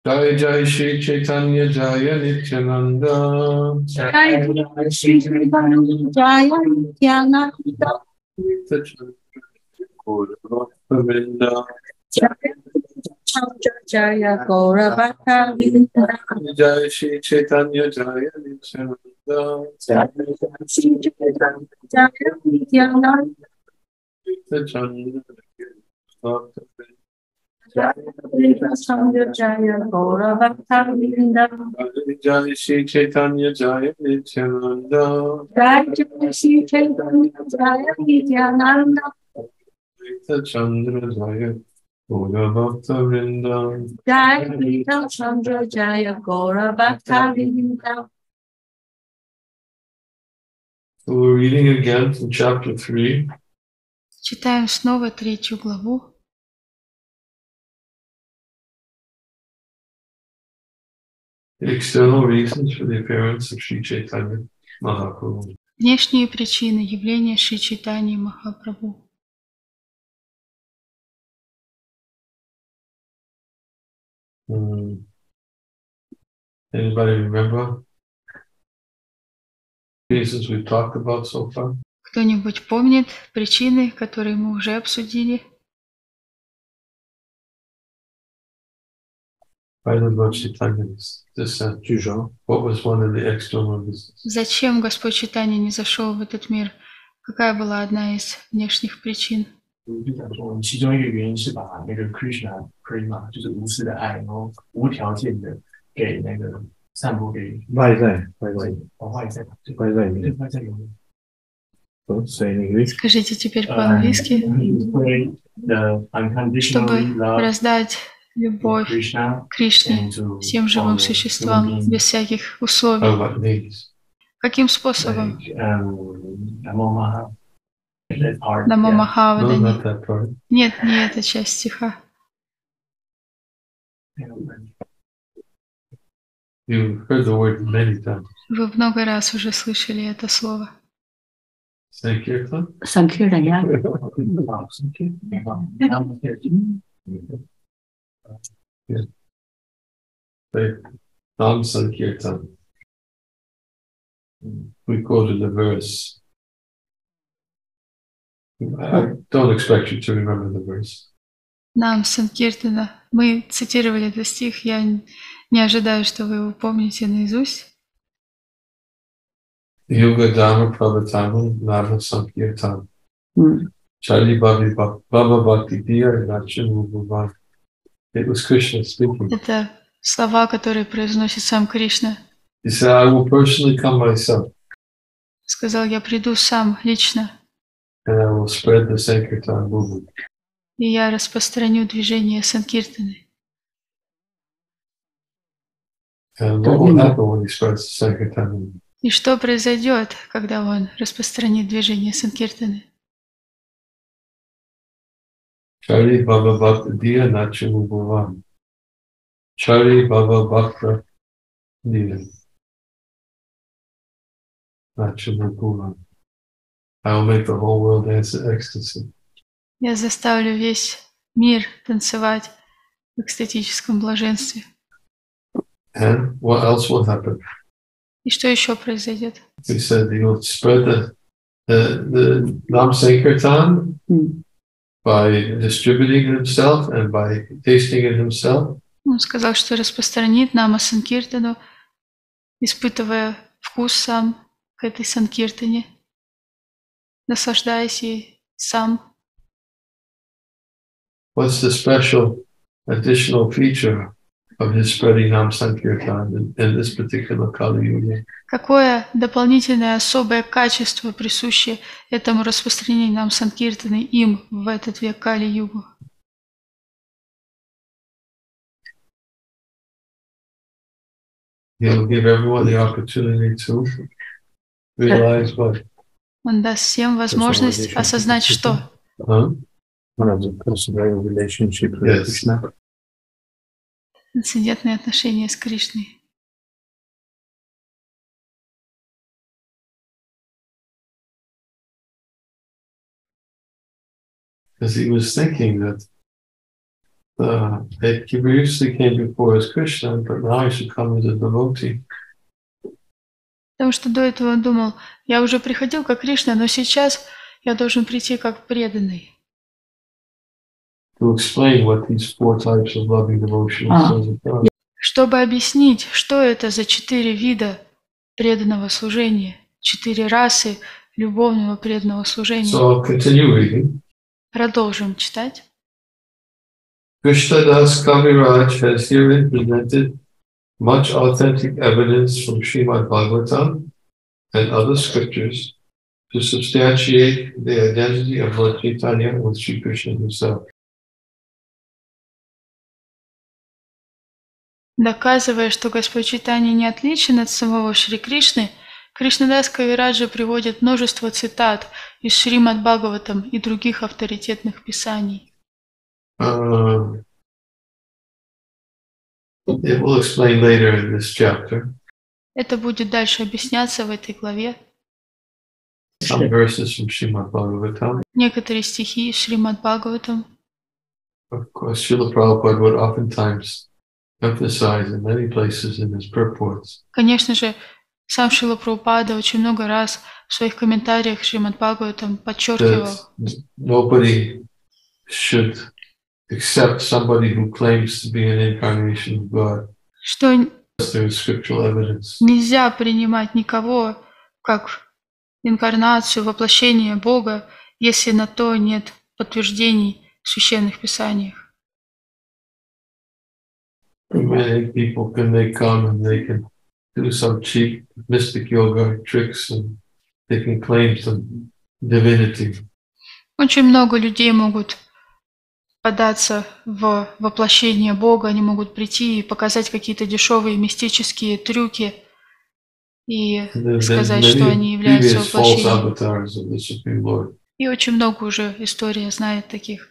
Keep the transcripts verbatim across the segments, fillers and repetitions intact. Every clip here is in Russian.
Jai Jai Shri Chaitanya Jaya Nityananda Jai Jai Shri Chaitanya Jaya Nityananda Govinda Jaya Gaurabhata Jai Shri Chaitanya Jaya Nityananda Jai Shri Chaitanya Jaya Nityananda Jaya Gaurabhata Jai Shri Chaitanya Jaya Nityananda Jai Jai Shri Chaitanya Jaya Nityananda Chandra Jaya Gaura Bhakta Vrinda Jai Vita Chandra Jaya Gaurabhata So we're reading again from chapter three. Читаем снова третью главу. The external reasons for the appearance of Sri Chaitanya Mahaprabhu. Внешние причины явления Шри Чайтаньи Махапрабху. Hmm. Anybody remember reasons we've talked about so far? Кто-нибудь помнит причины, которые мы уже обсудили? Why did Lord Chaitanya descend? What was one of the external reasons? Зачем Господь Чайтанья не зашел в этот мир? Какая была одна из внешних причин? 其中一个原因是把那个 Krishna Prema 就是无私的爱，然后无条件的给那个散播给外在外在外在外在里面， 外在有 say in English. Скажите теперь по-английски. the unconditionally Чтобы love раздать любовь Krishna Кришне, всем живым существам, без всяких условий. Oh, what needs? Каким способом? like, um, Namo Maha, that part, Намо yeah. No, Махавадани. not that part. Нет, не эта часть стиха. You've heard the word many times. Вы много раз уже слышали это слово. Sankirtan? Sankirtanya. Yeah. Right. Nam Sankirtan. We quoted the verse. I don't expect you to remember the verse. Нам Санкиртана. Мы цитировали этот стих. Я не ожидаю, что вы его помните наизусть. Yoga Dhamma Prabhatama Nava Sankirtan. Mm. Chali Bhavi Baba Bhakti Diya Nachinu Bhavan. It was Krishna speaking. Это слова, которые произносит сам Кришна. He said, I will personally come myself Сказал, я приду сам, лично, and I will spread the Sankirtan movement. и я распространю движение Санкиртаны. And what will happen when he spreads the Sankirtan movement? И что произойдет, когда он распространит движение Санкиртаны? Chari Baba Bhakta Diya Nachinu Bhavan. Chari Baba Bhakta Diya Nachinu Bhavan. I will make the whole world dance in ecstasy. Я заставлю весь мир танцевать в экстатическом блаженстве. And what else will happen? И что еще произойдет? He said he will spread the, the, the Nam Sankirtan Mm. by distributing it himself and by tasting it himself. Он сказал, что распространит Нама Санкиртану, испытывая вкус сам к этой Санкиртане, наслаждаясь ей сам. What's the special additional feature of his spreading Nam Sankirtan in, in this particular Kali Yuga? Какое дополнительное особое качество присуще этому распространению Нам Санкиртаны им в этот век Кали-югу? He'll give everyone the opportunity to realize what? Он даст всем возможность осознать, что? Huh? One of the personal relationship with Yes. Krishna. Трансцендентные отношения с Кришной. Because he was thinking that uh, he previously came before as Krishna, but now he should come as a devotee. Потому что до этого он думал, я уже приходил как Кришна, но сейчас я должен прийти как преданный. To explain what these four types of loving devotion Ah. sons of God. Чтобы объяснить, что это за четыре вида преданного служения, четыре расы любовного преданного служения. So I'll continue reading. Продолжим читать. Krishnadas Kaviraj has herein presented much authentic evidence from Srimad Bhagavatam and other scriptures to substantiate the identity of Lord Chaitanya with Sri Krishna himself. Доказывая, что Господь Чайтанья не отличен от самого Шри Кришны, Кришнадас Кавираджа приводит множество цитат из Шримад Бхагаватам и других авторитетных писаний. Uh, it will explain later in this chapter. Это будет дальше объясняться в этой главе. Some verses from Srimad Bhagavatam. Некоторые стихи из Шримад Бхагаватам. Of course, Srila Prabhupada would oftentimes emphasize in many places in his purports Конечно же, сам Шрила Прабхупада очень много раз в своих комментариях к Шримад Бхагаватам подчеркивал, that nobody should accept somebody who claims to be an incarnation of God. что There is scriptural evidence. нельзя принимать никого как инкарнацию, воплощение Бога, если на то нет подтверждений в священных писаниях. Many people can they come and they can do some cheap mystic yoga tricks and they can claim some divinity. Очень много людей могут податься в воплощение Бога, они могут прийти и показать какие-то дешевые мистические трюки и And then- then сказать, что они many являются previous false воплощением. avatars of the Supreme Lord. И очень много уже история знает таких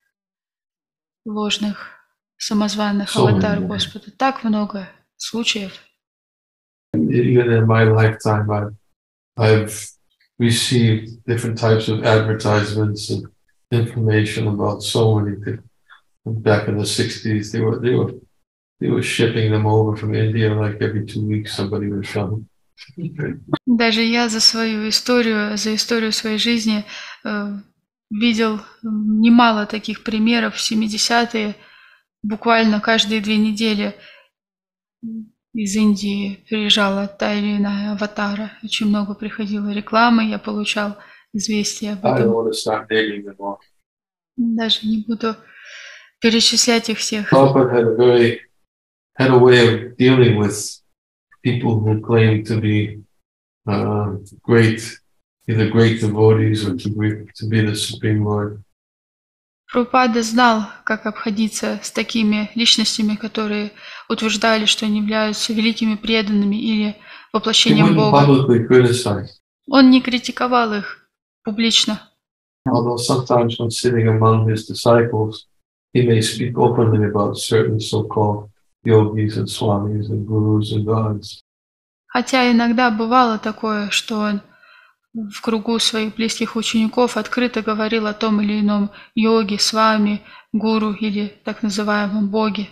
ложных самозванных So аватар many. Господа. Так много случаев. Even in my lifetime, I've, I've received different types of advertisements and information about so many people. Back in the sixties, they were they were they were shipping them over from India like every two weeks. Somebody would come. Даже я за свою историю, за историю своей жизни э, видел немало таких примеров. В семидесятые буквально каждые две недели из Индии приезжала та или иная аватара. Очень много приходило рекламы, я получал известия об I don't этом. want to start naming them all. Даже не буду перечислять их всех. Prabhupada had a very had a way of dealing with people who claim to be uh, great, either great devotees or to be, to be the Supreme Lord. Прабхупада знал, как обходиться с такими личностями, которые утверждали, что они являются великими преданными или He воплощением wouldn't Бога. publicly criticize, Он не критиковал их публично. although sometimes when sitting among his disciples, he may speak openly about certain so-called yogis and swamis and gurus and gods. Хотя иногда бывало такое, что он в кругу своих близких учеников открыто говорил о том или ином йоге, свами, гуру или так называемом боге.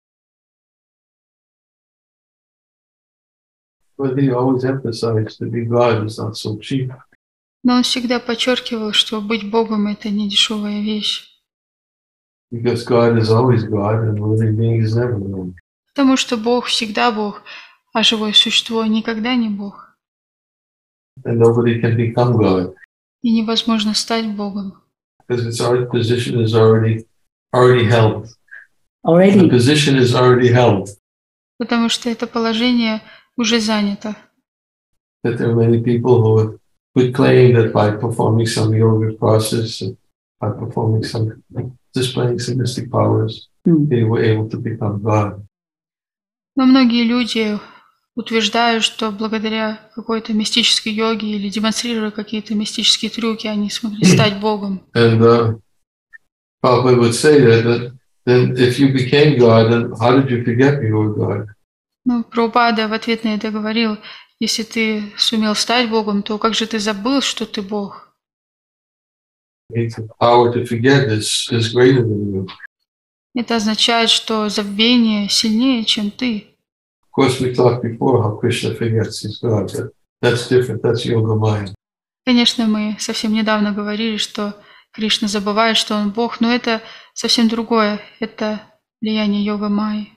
But he always emphasized that be God is not so cheap. Но он всегда подчеркивал, что быть Богом – это не дешевая вещь. Because God is always God and living beings never know. Потому что Бог всегда Бог, а живое существо никогда не Бог. And nobody can become God. И невозможно стать Богом. Because its our position is already already held. The Already. position is already held. Потому что это положение уже занято. That there are many people who would, would claim that by performing some yoga process and by performing some displaying some mystic powers, Mm. they were able to become God. Но многие люди утверждают, что благодаря какой-то мистической йоге или демонстрируя какие-то мистические трюки, они смогли стать Богом. And uh, Prabhupada would say that, that then if you became God, then how did you forget you were God? Ну, Прабхупада в ответ на это говорил, если ты сумел стать Богом, то как же ты забыл, что ты Бог? The power to forget is, is greater than you. Это означает, что забвение сильнее, чем ты. Of course, we talked before how Krishna forgets he's God, but that's different. That's yoga maya. Конечно, мы совсем недавно говорили, что Кришна забывает, что он Бог, но это совсем другое. Это влияние йога майи.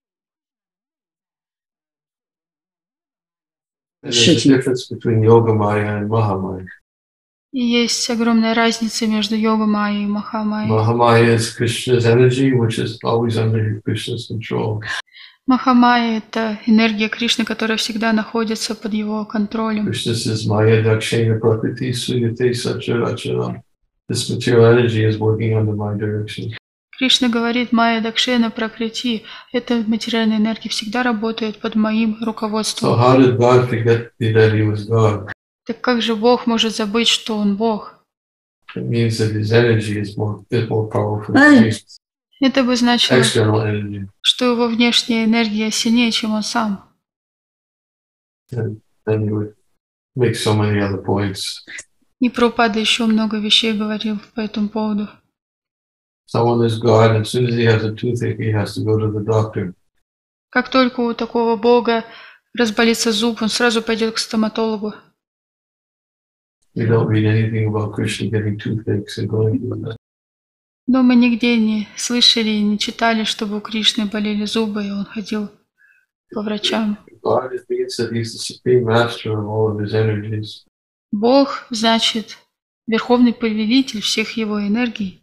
And there's a difference between yoga maya and mahamaya. И есть огромная разница между йога майей и маха майей. Mahamaya is Krishna's energy, which is always under Krishna's control. Маха майя – это энергия Кришны, которая всегда находится под его контролем. Krishna says, Maya dakshena prakriti suyate sacharacharam. This material energy is working under my direction. Кришна говорит, майя дакшена пракрити. Эта материальная энергия всегда работает под моим So руководством. how did God forget that he was God? Так как же Бог может забыть, что он Бог? It means that his energy is more, is more powerful than his Это бы значило, external energy. что его внешняя энергия сильнее, чем он сам. And then he would make so many other points. И Прабхупада еще много вещей говорил по этому поводу. Someone is God, and as soon as he has a toothache, he has to go to the doctor. Как только у такого Бога разболится зуб, он сразу пойдет к стоматологу. We don't read anything about Krishna getting toothaches and going to that. Но мы нигде не слышали и не читали, чтобы у Кришны болели зубы, и он ходил по врачам. God it means that he's the supreme master of all of his energies. Бог значит верховный повелитель всех его энергий.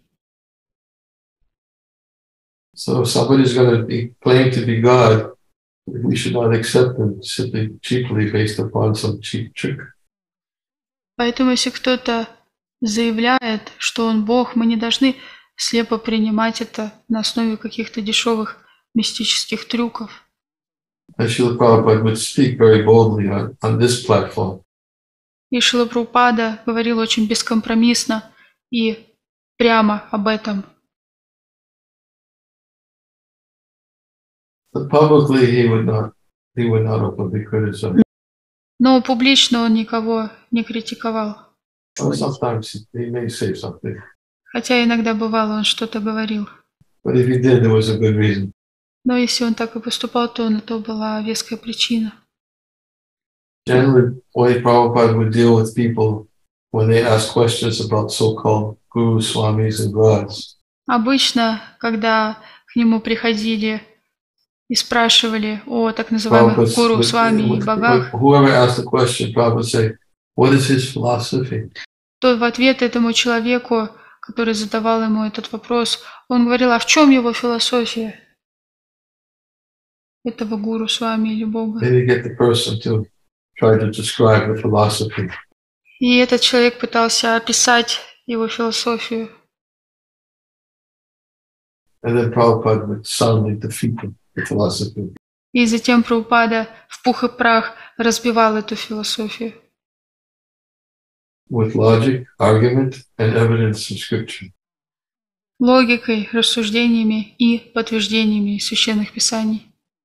So if somebody's going to be, claim to be God, we should not accept them simply cheaply based upon some cheap trick. Поэтому если кто-то заявляет, что он Бог, мы не должны слепо принимать это на основе каких-то дешевых мистических трюков. And Srila Prabhupada would speak very boldly on, on this platform. И Шрила Прабхупада говорил очень бескомпромиссно и прямо об этом. But publicly he would not he would not openly criticize. Но публично он никого не критиковал. Or sometimes he may say something. Хотя иногда бывало, он что-то говорил. But if he did, there was a good reason. Но если он так и поступал, то на то была веская причина. Generally, the way Prabhupada would deal with people when they ask questions about so-called gurus, swamis, and gods. Обычно, когда к нему приходили и спрашивали о так называемых Prabhupada гуру, would- с вами и would- богах, whoever asked the question, Prabhupada would say, "What is his philosophy?" то в ответ этому человеку, который задавал ему этот вопрос, он говорил, а в чем его философия? Этого гуру с вами или бога. Then you get the person to try to describe the philosophy. И этот человек пытался описать его философию. And then Prabhupada would soundly defeat the, the philosophy. И затем Прабхупада в пух и прах разбивал эту философию. With logic, argument, and evidence in scripture. Логикой, рассуждениями и подтверждениями из священных писаний.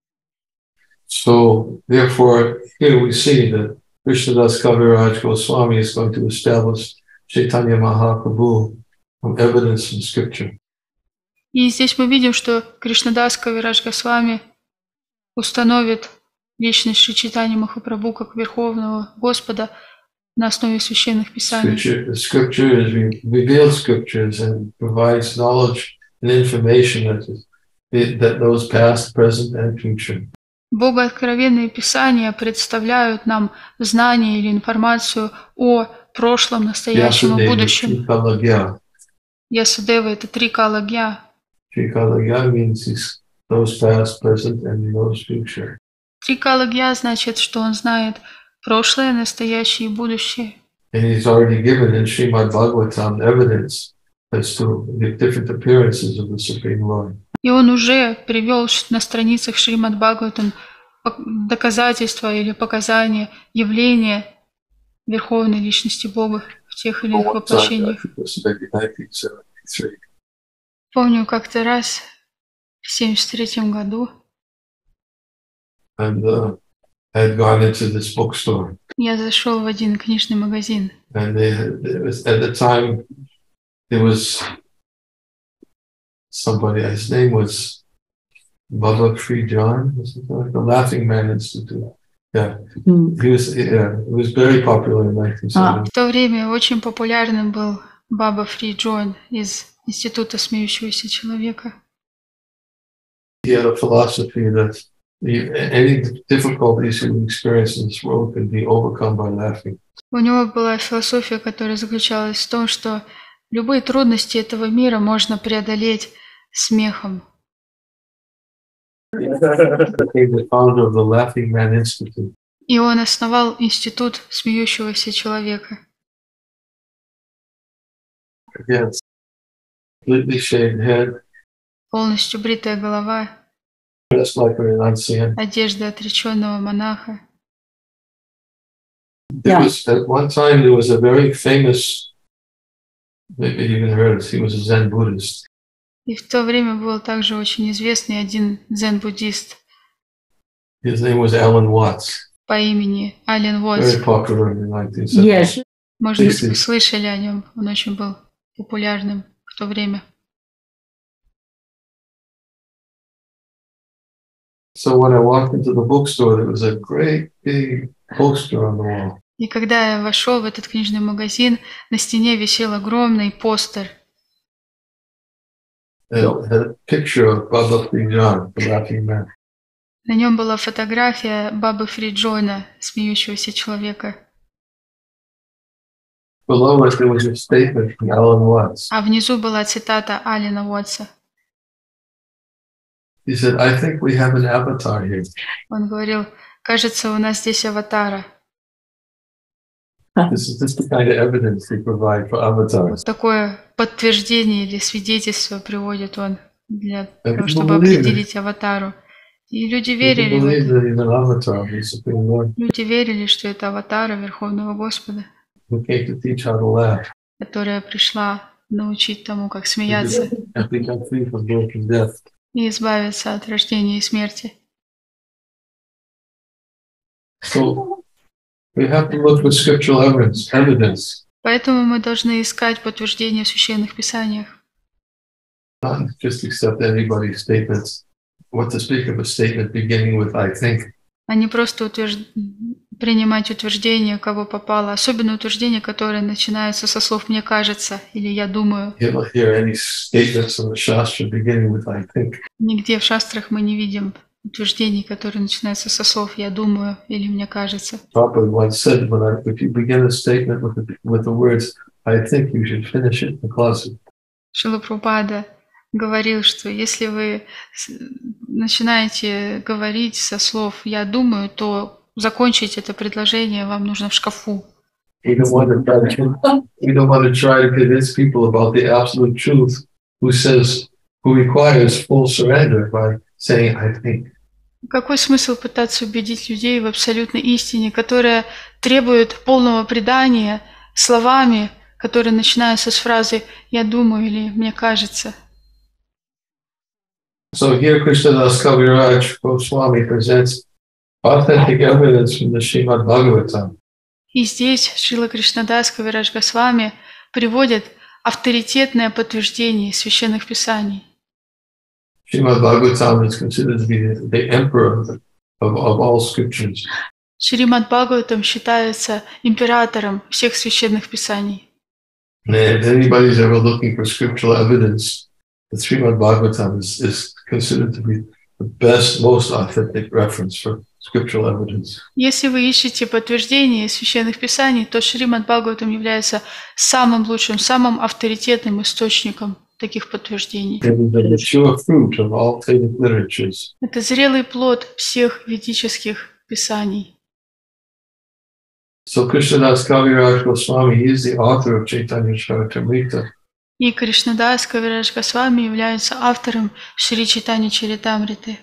So, therefore, here we see that Krishnadas Kaviraj Goswami is going to establish Chaitanya Mahaprabhu from evidence in scripture. И здесь мы видим, что Кришнадас Кавирадж Госвами установит личность Шри Чайтаньи Махапрабху как Верховного Господа на основе священных писаний. Scripture, the scripture is re- revealed scriptures and provides knowledge and information that, is, that knows past, present, and future. Богооткровенные писания представляют нам знания или информацию о прошлом, настоящем и Yasadeva, будущем. Trikalagya. Ясадева – это три калагья. Trikalagya means he knows past, present, and he knows future. Три калагья значит, что он знает прошлое, настоящее и будущее. And he's already given in Srimad Bhagavatam evidence as to the different appearances of the Supreme Lord. И он уже привел на страницах Шримад Бхагаватам доказательства или показания явления Верховной Личности Бога в тех или иных воплощениях. It was maybe nineteen seventy-three. Помню, как-то раз в семьдесят третьем году And uh, I had gone into this bookstore. я зашел в один книжный магазин. And they had, it was, at the time, there was somebody. His name was Baba Free John, like the Laughing Man Institute. Yeah, he was. Yeah, he was very popular in nineteen seventy. В то время очень популярным был Баба Фри Джон из Института смеющегося человека. He had a philosophy that the, any difficulties you experience in this world can be overcome by laughing. У него была философия, которая заключалась в том, что любые трудности этого мира можно преодолеть смехом. He became the founder of the Laughing Man Institute. И он основал Институт смеющегося человека. Again, completely shaved head, Полностью бритая голова, dressed like a renunciant. одежда отреченного монаха. There was at one time there was a very famous, maybe you even heard it. He was a Zen Buddhist. И в то время был также очень известный один дзен-буддист His name was Alan Watts. по имени Ален Уотс. Very popular in the nineteen seventies. Yes. Может быть, Yes. вы слышали о нем. Он очень был популярным в то время. So when I walked into the bookstore, there was a great big poster on the wall. И когда я вошел в этот книжный магазин, на стене висел огромный постер. It had a picture of Baba Free John, the Laughing Man. На нем была фотография Бабы Фри Джона, смеющегося человека. Below it, there was a statement from Alan Watts. А внизу была цитата Алена Уотса. He said, I think we have an avatar here. Он говорил, кажется, у нас здесь аватара. This is just the kind of evidence they provide for avatars. Вот такое подтверждение или свидетельство приводит он для And того, people чтобы believe it. определить аватару. И люди People верили в believe это. that he's an avatar of the Supreme Lord Люди верили, что это аватара Верховного Господа, who came to teach how to laugh которая пришла научить тому, как смеяться and become free from birth and death. и избавиться от рождения и смерти. So we have to look for scriptural evidence, evidence, Поэтому мы должны искать подтверждение в Священных Писаниях. not just accept anybody's statements. What to speak of a statement beginning with "I think." А не просто утвержд... принимать утверждения, кого попало, особенно утверждения, которые начинаются со слов «мне кажется» или «я думаю». You don't hear any statements in the Shastra beginning with "I think." Нигде в шастрах мы не видим утверждений, которые начинаются со слов «я думаю» или «мне кажется». Prabhupada once said, when I, if you begin a statement with the, with the words "I think," you should finish it in the closet. Шрила Прабхупада говорил, что если вы с- начинаете говорить со слов «я думаю», то закончить это предложение вам нужно в шкафу. We don't want to try to, we don't want to try to convince people about the absolute truth who says, who requires full surrender by saying, "I think." Какой смысл пытаться убедить людей в абсолютной истине, которая требует полного предания словами, которые начинаются с фразы «я думаю» или «мне кажется». So here Krishnadas Kaviraj Goswami presents authentic evidence from the Srimad Bhagavatam. И здесь Шрила Кришнадас Кавирадж Госвами приводит авторитетное подтверждение из Священных Писаний. Srimad Bhagavatam is considered to be the, the emperor of, of, of all scriptures. Шримад Бхагаватам считается императором всех Священных Писаний. And if anybody's ever looking for scriptural evidence, the Srimad Bhagavatam is, is considered to be the best, most authentic reference for scriptural evidence. Если вы ищете подтверждение из Священных Писаний, то Шримад Бхагаватам является самым лучшим, самым авторитетным источником таких подтверждений. It is the mature fruit of all Vedic literatures. Это зрелый плод всех ведических писаний. So Krishnadas Kaviraj Goswami, he is the author of Chaitanya Charitamrita. И Кришнадас Кавирадж Госвами является автором Шри Чайтанья Чаритамриты.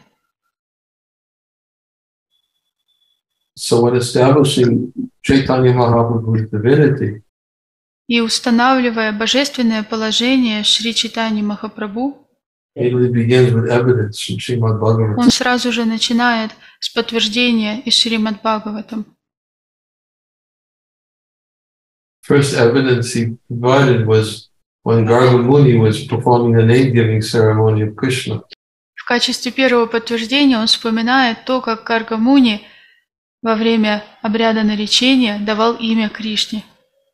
So when establishing Chaitanya Mahaprabhu's divinity, И устанавливая божественное положение Шри Чайтаньи Махапрабху, it really begins with evidence from Srimad Bhagavatam. он сразу же начинает с подтверждения из Шримад Бхагаватам. First evidence he provided was when Garga Muni was performing the name-giving ceremony of Krishna. В качестве первого подтверждения он вспоминает то, как Гарга Муни во время обряда наречения давал имя Кришне.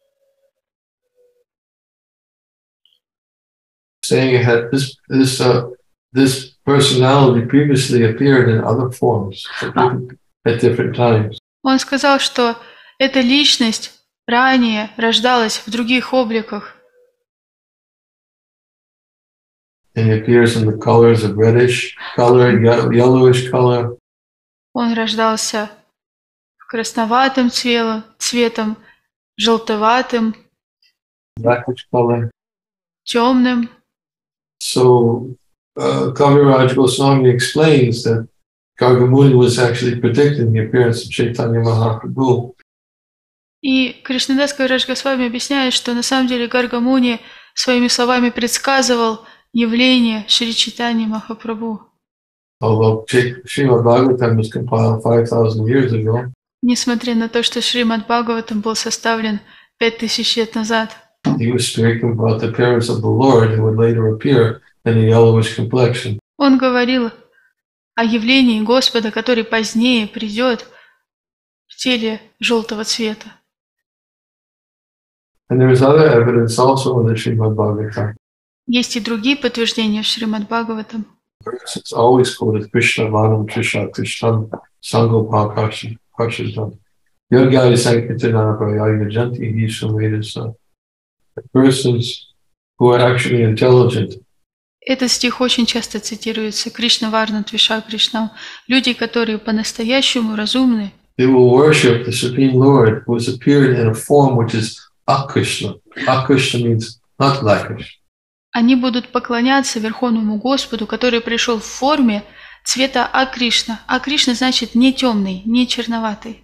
Saying that this this uh, this personality previously appeared in other forms at different, at different times. Он сказал, что эта личность ранее рождалась в других обликах. And it appears in the colors of reddish color, yellowish color. Он рождался красноватым цветом, желтоватым, blackish color. темным. So uh, Kaviraj Goswami explains that Garga Muni was actually predicting the appearance of Chaitanya Mahaprabhu. И Кришнадас Кавирадж Госвами объясняет, что на самом деле Гарга Муни своими словами предсказывал явление Шри Чайтаньи Махапрабху. Although Srimad Bhagavatam was compiled five thousand years ago, несмотря на то, что Шримад Бхагаватам был составлен пять тысяч лет назад, he was speaking about the appearance of the Lord who would later appear in a yellowish complexion. Он говорил о явлении Господа, который позднее придет в теле желтого цвета. And there is other evidence also in the Srimad Bhagavatam. Есть и другие подтверждения в Шримад Бхагаватам. It's always quoted Krishna Vanam Trisha Krishnam Sangopa Karshidam. Yogyai Sankirtanana Prayaya Janti Hishavedasa. Persons who are actually intelligent. Этот стих очень часто цитируется. Кришна Варна Твиша Кришнам. Люди, которые по-настоящему разумны. They will worship the Supreme Lord who has appeared in a form which is Akrishna. Akrishna means not blackish. Они будут поклоняться Верховному Господу, который пришел в форме цвета Акришна. Акришна значит не темный, не черноватый.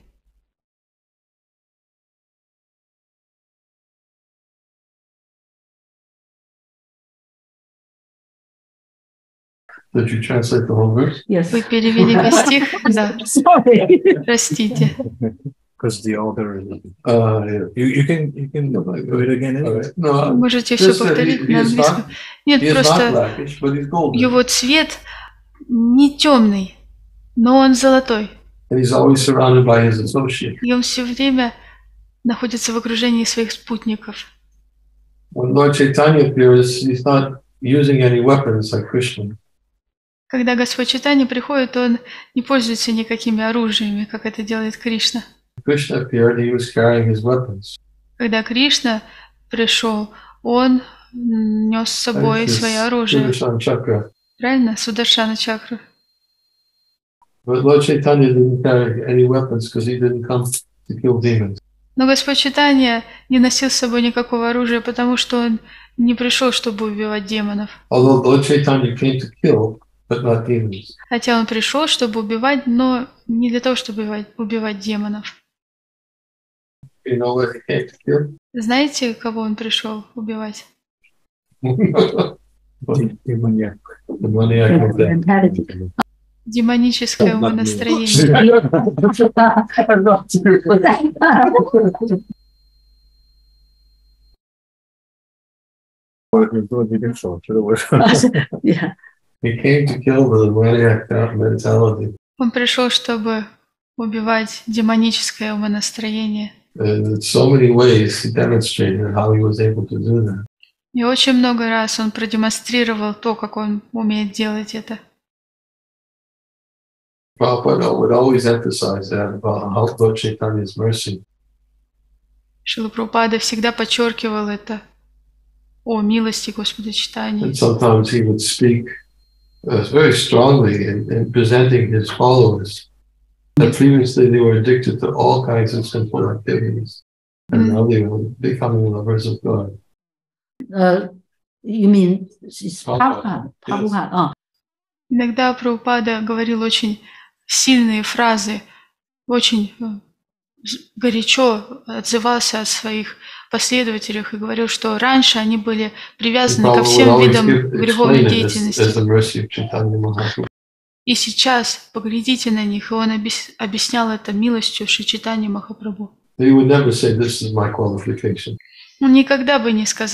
Did you translate the whole verse? Yes. Вы перевели весь стих? Да. Sorry. Простите. Because the other, uh, yeah. you you can you can do it again. All Anyway. right. No, Можете все just that повторить he- на he is английском. not- Нет, he is not просто blackish, but he's golden. его цвет не темный, но он золотой. And he's always surrounded by his associates. И он все время находится в окружении своих спутников. When Lord Chaitanya appears, he's not using any weapons like Krishna. Когда Господь Чайтанья приходит, он не пользуется никакими оружиями, как это делает Кришна. Krishna appeared, he was carrying his weapons. Когда Кришна пришел, он нес с собой Like his свое оружие. Sudarshan Chakra. Правильно? Сударшана чакру. But Lord Chaitanya didn't carry any weapons because he didn't come to kill demons. Но Господь Чайтанья не носил с собой никакого оружия, потому что он не пришел, чтобы убивать демонов. Although Lord Chaitanya came to kill, but not demons. Хотя он пришел, чтобы убивать, но не для того, чтобы убивать, убивать демонов. You know what he came to kill? Знаете, кого он пришел убивать? The Demoniac. maniac of death. Mentality. Демоническое умонастроение. Yeah. He came to kill the maniac mentality. Он пришел, чтобы убивать демоническое умонастроение. And in so many ways he demonstrated how he was able to do that. И очень много раз он продемонстрировал то, как он умеет делать это. Prabhupada would always emphasize that about how Lord Chaitanya's mercy. Шрила Прабхупада всегда подчеркивал это о милости Господа Чайтаньи. And sometimes he would speak uh, very strongly in, in presenting his followers that previously they were addicted to all kinds of sinful activities. And now they were becoming lovers of God. Uh, you mean it's Prabhupada. Prabhupada? Prabhupada. Oh. Иногда Прабхупада говорил очень сильные фразы, очень э, горячо отзывался о своих последователях и говорил, что раньше они были привязаны ко Prabhupada would всем always видам give- греховной explain it as, as деятельности. the mercy of Chaitanya Mahaprabhu. И сейчас поглядите на них, и он объяс- объяснял это милостью Шри Чайтаньи Махапрабху. He would never say, "This is my qualification." Он никогда бы не сказал,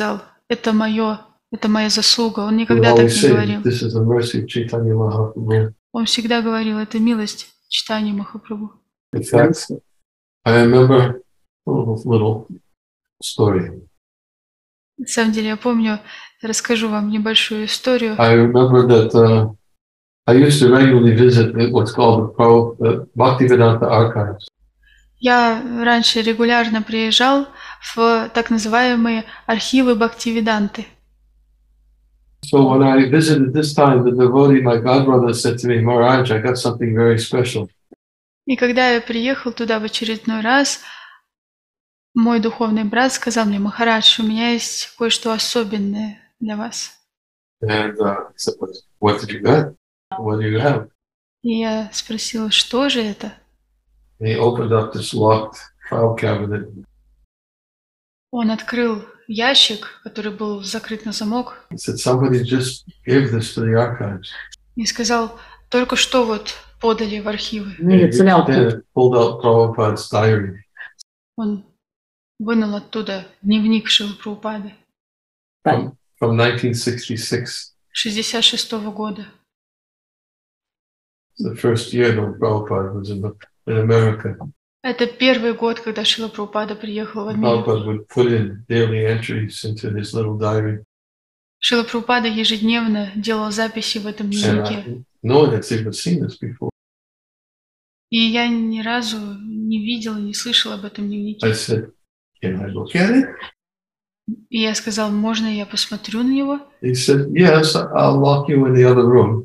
это мое, это моя заслуга. Он He would никогда так always не say, говорил. this is the mercy of Chaitanya Mahaprabhu. Он всегда говорил, это милость читания Махапрабху. In fact, I remember a little, little story. На самом деле, я помню, расскажу вам небольшую историю. I remember that uh, I used to regularly visit what's called the Pro the Bhaktivedanta Archives. Я раньше регулярно приезжал в так называемые архивы Бхактивиданты. So when I visited this time, the devotee, my godbrother, said to me, Maharaj, I got something very special. И когда я приехал туда в очередной раз, мой духовный брат сказал мне: Махарадж, у меня есть кое-что особенное для вас. And uh, I said, what, what did you get? What do you have? И я спросила, что же это? And he opened up this locked file cabinet. Он открыл ящик, который был закрыт на замок, He said, somebody just gave this to the archives. и сказал: только что вот подали в архивы. And he pulled out Prabhupada's diary. Он вынул оттуда дневник Шрилы Прабхупады From, from nineteen sixty-six, шестьдесят шестого года. the first year that Prabhupada was in, in America. Это первый год, когда Шрила Прабхупада приехал в Америку. Prabhupada would put in daily entries into his little diary. Шрила Прабхупада ежедневно делал записи в этом And дневнике. I, no one had even seen this before. И я ни разу не видела, не слышала об этом I дневнике. said, can I look at it? И я сказал: можно я посмотрю на него? He said, yes, I'll lock you in the other room.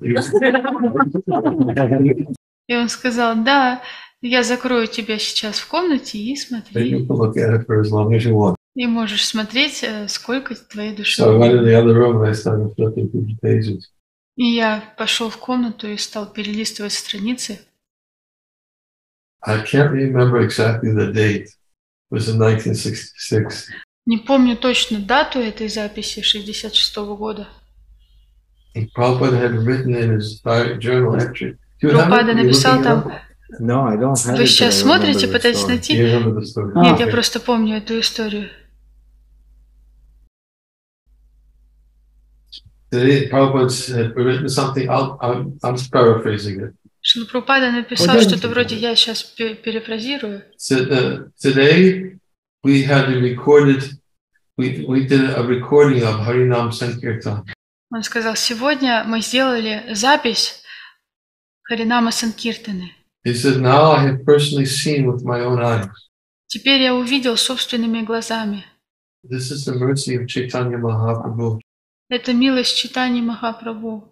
И он сказал: да, я закрою тебя сейчас в комнате и And смотри. you can look at it for as long as you want. И можешь смотреть, э, сколько твоей душе. So I went in the other room and I started flipping through the pages. И я пошел в комнату и стал перелистывать страницы. I can't remember exactly the date. It was in nineteen sixty-six. Не помню точно дату этой записи шестьдесят шестого года. And Prabhupada had written in his diary, journal entry. Do you have it? Прабхупада Are you написал looking it там. up? No, I don't have Вы it, сейчас but I remember смотрите, the пытаетесь story. Do найти? you remember the story? Нет, я Okay. просто помню эту историю. Today, Prabhupada had written something. I'll, I'm, I'm paraphrasing it. Шрила Прабхупада написал Ой, что-то да. вроде, я сейчас перефразирую. Said, uh, today we had a recorded, we, we did a recording of Harinam Sankirtan. Он сказал: сегодня мы сделали запись Харинама Санкиртаны. He said, now I have personally seen with my own eyes. Теперь я увидел собственными глазами. This is the mercy of Chaitanya Mahaprabhu. Это милость читания Махапрабху.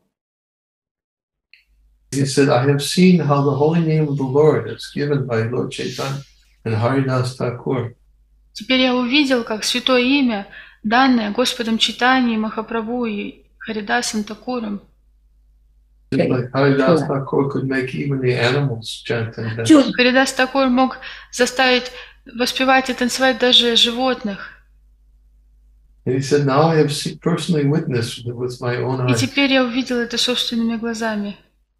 He said, I have seen how the holy name of the Lord is given by Lord Chaitanya and Haridas Thakur. Teперь я увидел, как святое имя, данное Господом Чайтаньей Махапрабху и Харидасом Такуром, Just like Haridas Thakur could make even the animals chant and dance. Харидас Такур мог заставить воспевать и танцевать даже животных. And he said, now I have seen, personally witnessed with my own И eyes. теперь я увидел это собственными глазами.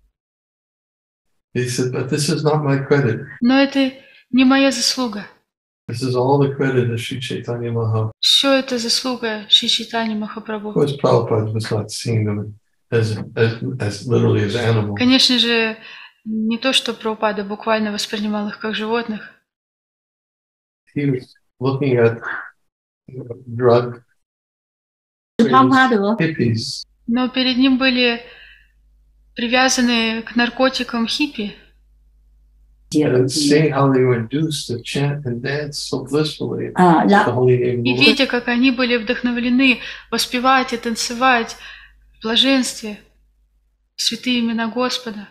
He said, but this is not my credit. Но это не моя заслуга. This is all the credit of Sri Chaitanya Mahaprabhu. Все это заслуга Шри Чайтаньи Of Махапрабху. course, Prabhupada was not seeing them as, as, as literally as animals. Конечно же, не то, что Прабхупада буквально воспринимал их как животных. He was looking at drug hippies. Но перед ним были привязаны к наркотикам хиппи. And seeing how they were induced to chant and dance so blissfully À, the là, holy name of И the Lord. видя, как они были вдохновлены воспевать и танцевать в блаженстве святые имена Господа.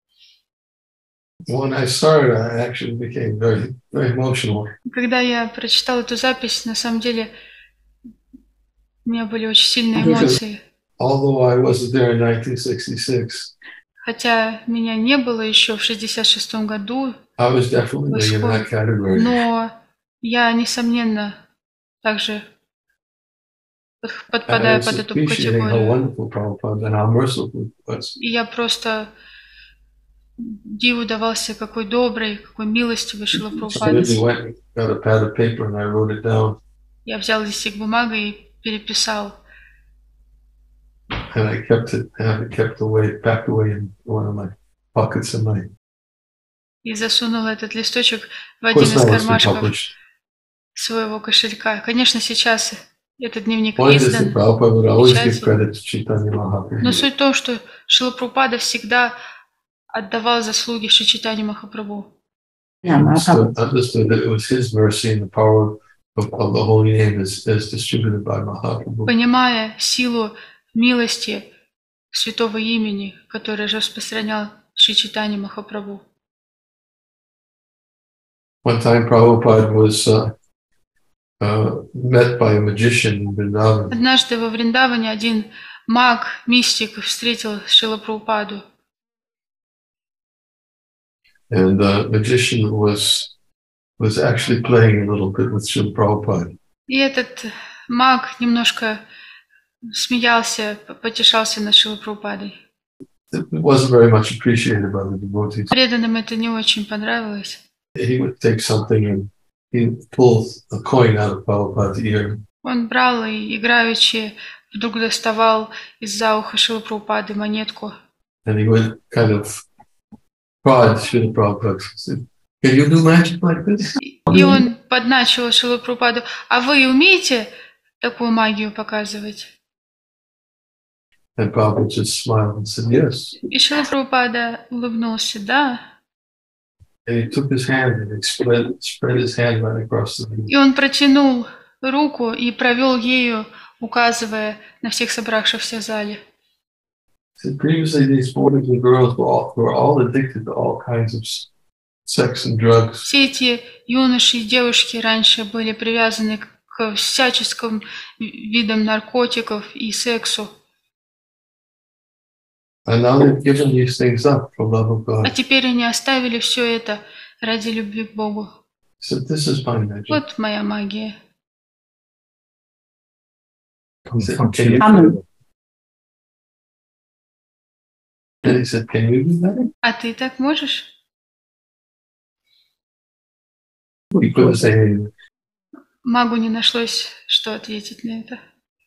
When I saw it, I actually became very, very emotional. Когда я прочитала эту запись, на самом деле у меня были очень сильные Because- эмоции. Although I wasn't there in nineteen sixty-six, Хотя меня не было еще в шестьдесят шестом году, I was definitely in that category. но я, несомненно, также под- And I подпадаю was под эту appreciating how категорию. wonderful Prabhupada and how merciful he was. И я просто диву давался, какой добрый, какой милостивый Шрила So I Прабхупада. really went and got a pad of paper and I wrote it down. Я взял листик бумаги и переписал. And I kept it, I have it kept away, back away in one of my pockets in my. И засунул этот листочек в Of один course, из now it's been кармашков published. своего кошелька. Конечно, сейчас этот дневник Why does the издан, Prabhupada would always give печати. credit to Chaitanya Mahaprabhu? Но суть в том, что Шрила Прабхупада всегда отдавал заслуги Шри Чайтанье Махапрабху. He understood, understood that it was his mercy and the power of, of the holy name is, is distributed by Mahaprabhu. Понимая силу милости святого имени, которое распространял Шри Чайтанье Махапрабху. One time Prabhupada was uh, uh, met by a magician in Vrindavan. Однажды во Вриндаване один маг, мистик встретил Шрила Прабхупаду. And the magician was was actually playing a little bit with Srila Prabhupada. И этот маг немножко смеялся, потешался над Шрилой Прабхупадой. It wasn't very much appreciated by the devotees. Преданным это не очень понравилось. He would take something and he'd pull a coin out of Prabhupada's ear. Он брал и играючи вдруг доставал из-за уха Шрилы Прабхупады монетку. And he would kind of prod Srila Prabhupada. Said, can you do magic like this? И он подначивал Шрилу Прабхупаду: а вы умеете такую магию показывать? And Prabhupada just smiled and said, yes. И Шрила Прабхупада улыбнулся: да. And he took his hand and he spread, spread his hand right across the room. И он протянул руку и провел ею, указывая на всех собравшихся в зале. So previously, these boys and girls were all, were all addicted to all kinds of sex and drugs. Все эти юноши и девушки раньше были привязаны к всяческим видам наркотиков и сексу. And now they've given these things up for love of А God. теперь они оставили все это ради любви к Богу. So this is my magic. Вот моя магия. He said, can you, Amen. and he said, can you do that? А ты так можешь? He couldn't say anything. Магу не нашлось, что ответить на это.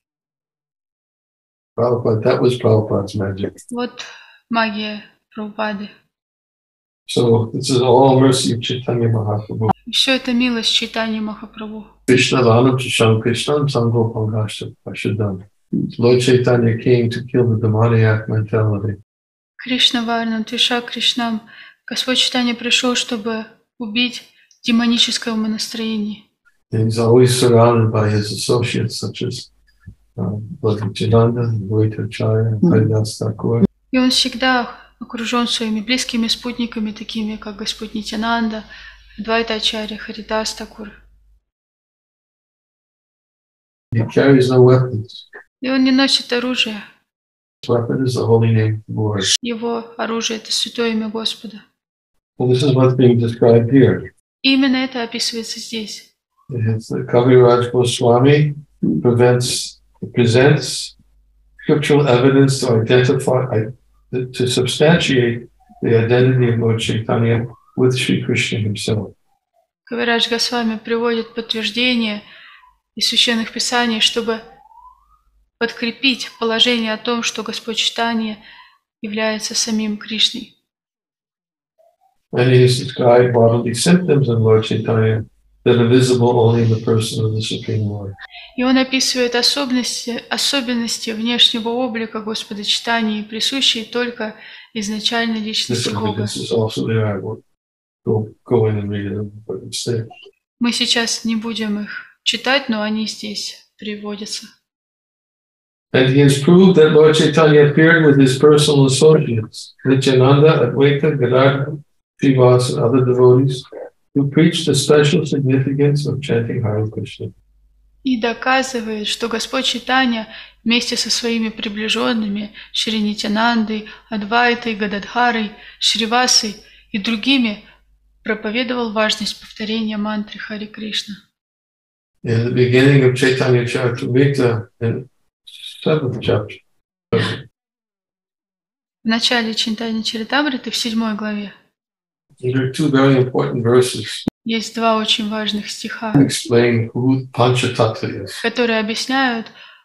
Prabhupada, that was Prabhupada's magic. Вот магия Прабхупады. So this is all mercy of Chaitanya Mahaprabhu. Все это милость Чайтаньи Махапрабху. Krishna Vanam Chisham Krishnam Sangho Pangasha Pashadam. Lord Chaitanya came to kill the demoniac mentality. Кришна Варнам, Тиша Кришнам. Господь Чайтанья пришел, чтобы убить демоническое умонастроение. And he's always surrounded by his associates such as um, Lord Nityananda, Vaitacharya, Haridas Thakur. И он всегда окружен своими близкими спутниками, такими как Господь Нитянанда, Двайтачарья, Харидас Такур. He carries no weapons. И он не носит оружия. His weapon is the holy name of the Lord. Его оружие – это святое имя Господа. And this is what's being described here. И именно это описывается здесь. It's the Kaviraj Goswami prevents, presents scriptural evidence to identify, to substantiate the identity of Lord Chaitanya with Sri Krishna himself. Кавирадж Госвами приводит подтверждение из священных писаний, чтобы подкрепить положение о том, что Господь Чайтанья является самим Кришной. And he has described bodily symptoms in Lord Chaitanya that are visible only in the person of the Supreme Lord. И он описывает особенности, особенности внешнего облика Господа Чайтаньи, присущие только изначальной This личности Бога. evidence is also there. I will go, go in and read it, but it's there. Мы сейчас не будем их читать, но они здесь приводятся. And he has proved that Lord Chaitanya appeared with his personal associates, Nityananda, Advaita, Gadadhara, Srivas, and other devotees, who preached the special significance of chanting Hare Krishna. И доказывает, что Господь Чайтанья вместе со своими приближенными Шри Нитянандой, Адвайтой, Гададхарой, Шривасой и другими проповедовал важность повторения мантры Харе Кришна. In the beginning of Chaitanya Charitamrita, in seventh chapter, В начале Чайтанья Чаритамриты, в седьмой главе, there are two very important verses есть два очень важных стиха, that explain who Panchatattva is. которые объясняют,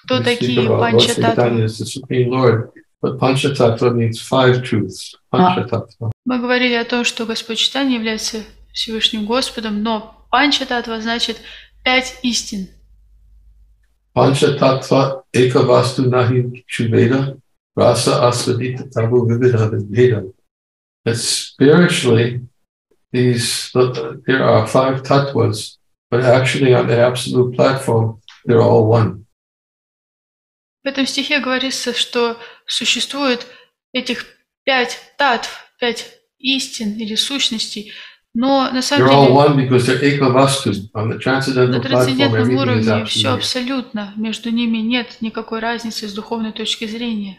Кто We speak такие about Lord Панчататтва? Chaitanya as the Supreme Lord, but Panchatattva means five truths. Panchatattva. Мы говорили о том, что Господь Чайтанья является Всевышним Господом, но Панчататтва значит пять истин. Panchatattva ekavastu nahi chuveda rasa asvadita tabu vividha veda. That spiritually, these there are five tattvas, but actually on the absolute platform, they're all one. В этом стихе говорится, что существует этих пять таттв, пять истин или сущностей, но на самом They're all деле one because they're ekavastu. On the на transcendental platform, трансцендентном everything is уровне все absolute. абсолютно, между ними нет никакой разницы с духовной точки зрения.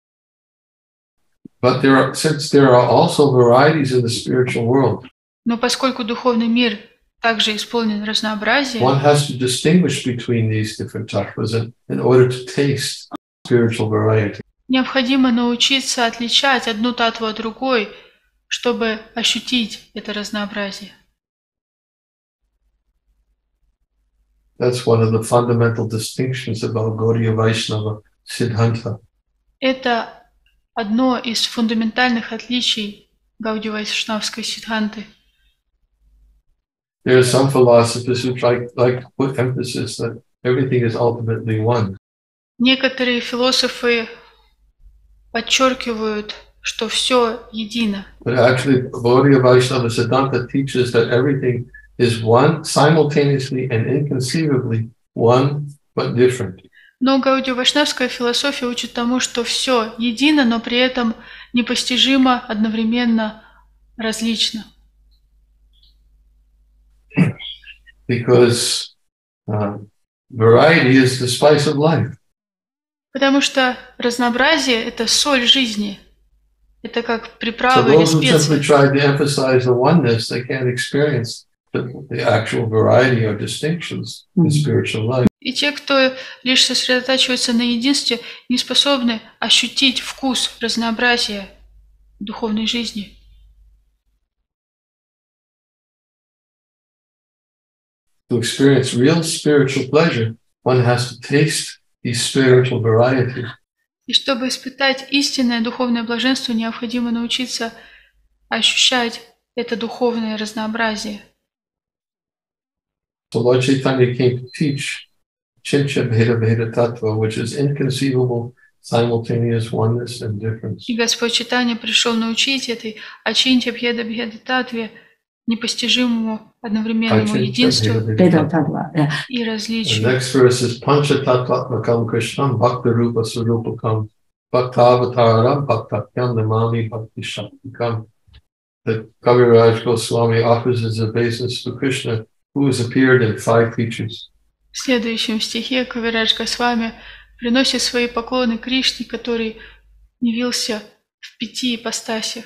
But there are, since there are also varieties in the spiritual world, Но поскольку духовный мир также исполнен разнообразием, one has to distinguish between these different tattvas in, in order to taste spiritual variety. необходимо научиться отличать одну таттву от другой, чтобы ощутить это разнообразие. That's one of the fundamental distinctions about Gaudiya Vaishnava Siddhanta. Это одно из фундаментальных отличий Гаудия-вайшнавской сиддханты. There are some philosophers who try like to put emphasis that everything is ultimately one. Некоторые философы подчеркивают, что все едино. But actually, Gaudiya Vaishnava Siddhanta teaches that everything is one, simultaneously and inconceivably one, but different. Но гаудия-вайшнавская философия учит тому, что все едино, но при этом непостижимо, одновременно различно. Because uh, variety is the spice of life. Потому что разнообразие – это соль жизни. Это как So приправа или those who simply специи. try to emphasize the oneness, they can't experience the, the actual variety or distinctions in spiritual life. И те, кто лишь сосредотачивается на единстве, не способны ощутить вкус разнообразия духовной жизни. To experience real spiritual pleasure, one has to taste these spiritual varieties. И чтобы испытать истинное духовное блаженство, необходимо научиться ощущать это духовное разнообразие. So Lord Chaitanya came to teach Chincha Bheda Bheda Tattva, which is inconceivable, simultaneous oneness and difference. И Господь Чайтанья пришел научить этой Ачинтя Бхеда Бхеда Татве, непостижимому одновременному Achintya единству Bheda Bheda Беда Tattva. Таттва, да. и The различию. next verse is Pancha Tattvatmakam Krishnam Bhakta Rupa Sarupakam Bhaktavataram Bhaktakyam Namami Bhakti Shaktikam. The Kaviraj Goswami offers his obeisance to Krishna, who has appeared in five features. В следующем стихе Кавирадж Госвами приносит свои поклоны Кришне, который явился в пяти ипостасях.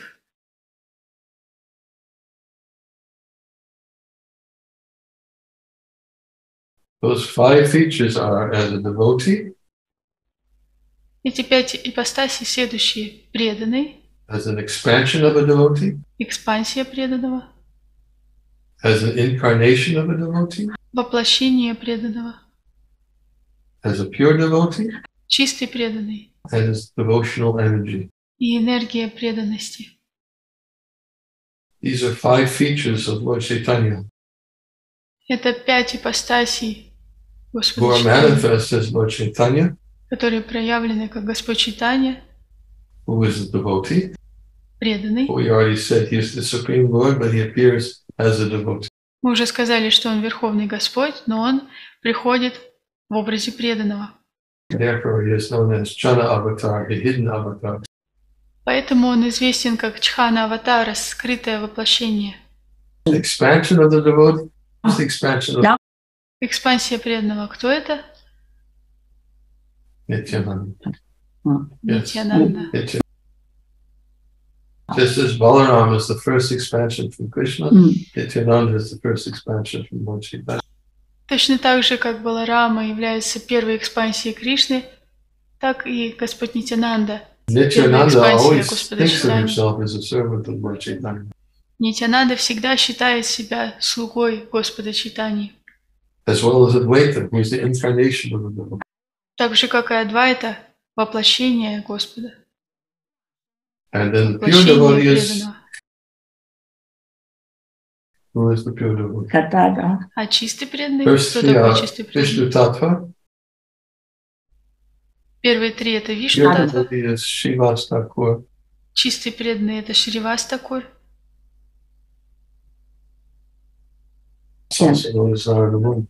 Those five features are as a devotee, Эти пять ипостасей следующие: преданный, as an expansion of a devotee, экспансия преданного, as an incarnation of a devotee, воплощение преданного, as a pure devotee, чистый преданный and as devotional energy. и энергия преданности. These are five features of Lord Chaitanya, Это пять ипостасей who Господа are Чайтаньи, manifest as Lord Chaitanya, которые проявлены как Господь Чайтанья, who is a devotee. преданный. We already said he is the Supreme Lord, but he appears as a devotee. Мы уже сказали, что Он Верховный Господь, но Он приходит в образе преданного. Therefore, he is known as Chana Avatar, the hidden avatar. Поэтому Он известен как Чхана Аватара, скрытое воплощение. The expansion of the devotee is the expansion of Yeah. Экспансия преданного. Кто это? Nityananda. Mm. Yes. Нитьянанда. Nityananda. Just as Balaram is the first expansion from Krishna, Mm. Nityananda is the first expansion from Lord Chaitanya. Точно так же, как Баларама является первой экспансией Кришны, так и Господь Нитьянанда. Nityananda expansion always Господа thinks of Chaitanya. himself as a servant of Lord Chaitanya. Нитьянанда всегда считает себя слугой Господа Чайтаньи. As well as Advaita, who is the incarnation of the devotee. Так же, как и Адвайта, воплощение Господа, And then the pure воплощение devotee is, преданного. who is the pure devotee? Катада. А чистый преданный? First Кто three такой are чистый преданный? Vishnu Tattva. Первые три — это Вишну Pure Татва. devotee is Srivas Thakur. Чистый преданный — это Шривас Такур. Also known as Narada Muni.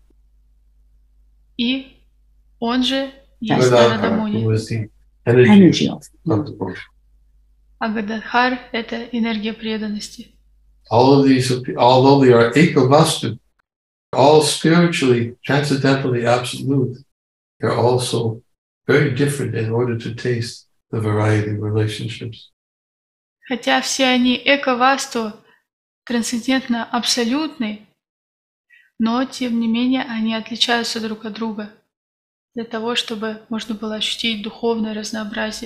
И он же есть Gadadhar, Нарада Муни. who is the energy Energy of. of devotion. А Гададхар — это энергия преданности. All of these, although they are ekavastu, all spiritually, transcendentally absolute, they're also very different in order to taste the variety of relationships. Хотя все они эко-васту, трансцендентно абсолютны, но тем не менее они отличаются друг от друга для того, чтобы можно было ощутить духовное разнообразие.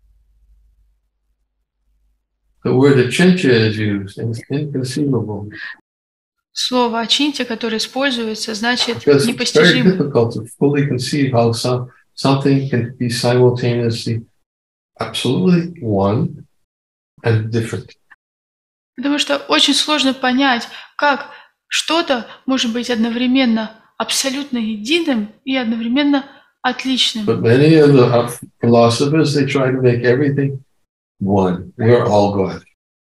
The word achintya is used, and it's inconceivable. Слово «очинтя», которое используется, значит Because it's very непостижимо. difficult to fully conceive how some, something can be simultaneously absolutely one and different. Потому что очень сложно понять, как что-то может быть одновременно абсолютно единым и одновременно отличным. But many of the uh, philosophers, they try to make everything one. We're all God.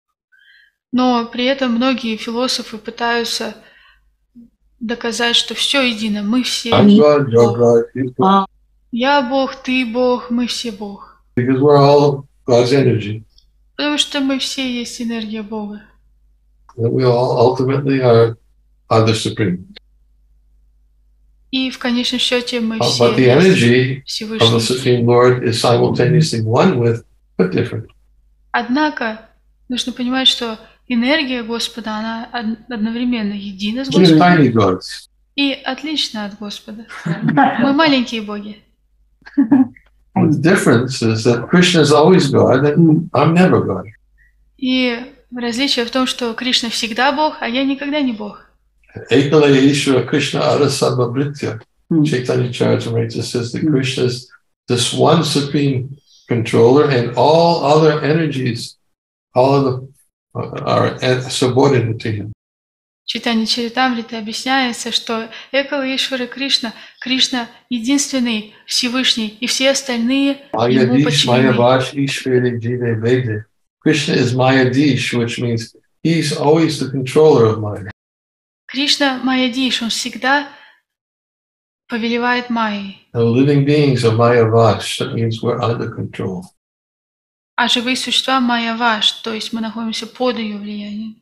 Но при этом многие философы пытаются доказать, что все едино, мы все I'm God, you're Бог. God, you're God. Я Бог, ты Бог, мы все Бог. Because we're all God's energy. Потому что мы все есть энергия Бога. That we all ultimately are, are the Supreme. И в конечном счете мы Uh, все but the есть energy of the Всевышний. Supreme Lord is simultaneously one with, but different. Однако нужно понимать, что энергия Господа, она од- одновременно едина с We're Господом tiny gods. и отлична от Господа. Мы маленькие боги. The difference is that Krishna is always God and I'm never God. И различие в том, что Кришна всегда Бог, а я никогда не Бог. Ekala Ishvara Krishna Arasabha Bhritya. Mm. Chaitanya Charitamrita says that Krishna is this one supreme controller and all other energies, all of them are subordinate to him. Читание Чаритамриты объясняется, что Экала Ишвара Кришна, Кришна единственный, Всевышний, и все остальные ему Mayadish подчинены. Mayavash Ishvara Jive Vede. Krishna is Mayadish, which means he's always the controller of Maya. Кришна Майядиш, он всегда повелевает Майей, The living beings are Mayavash, that means we're under control. а живые существа Майяваш, то есть мы находимся под ее влиянием.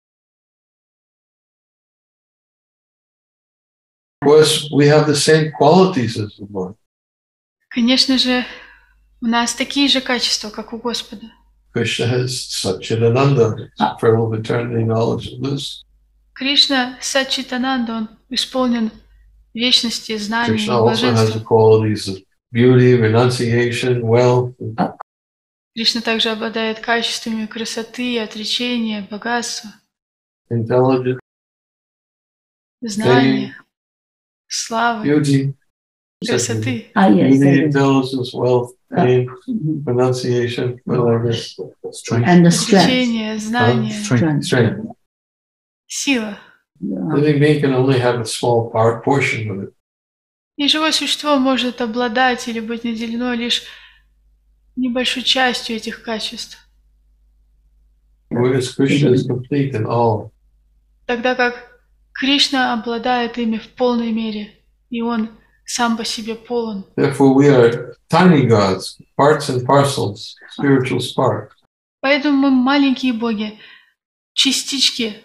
Of course, we have the same qualities as the Lord. Конечно же, у нас такие же качества, как у Господа. Krishna has Satchidananda, full of eternity, knowledge, and bliss. Кришна Сачитананда, он исполнен вечности, знаний, Krishna also has блаженства. the qualities of beauty, renunciation, wealth. Кришна также обладает качествами красоты, отречения, богатства, Intelligence, знания, славы, beauty, красоты. Ah, yes. beauty, yes. intelligence, wealth, fame, Mhm. renunciation, whatever. And the strength. Отречение, знания, Strength. Strength. сила. Yeah. Living being can only have a small part portion of it. И живое существо может обладать или быть наделено лишь небольшой частью этих качеств, Whereas Krishna is complete in all. тогда как Кришна обладает ими в полной мере, и он сам по себе полон. Therefore, we are tiny gods, parts and parcels, spiritual spark. Поэтому мы маленькие боги, частички,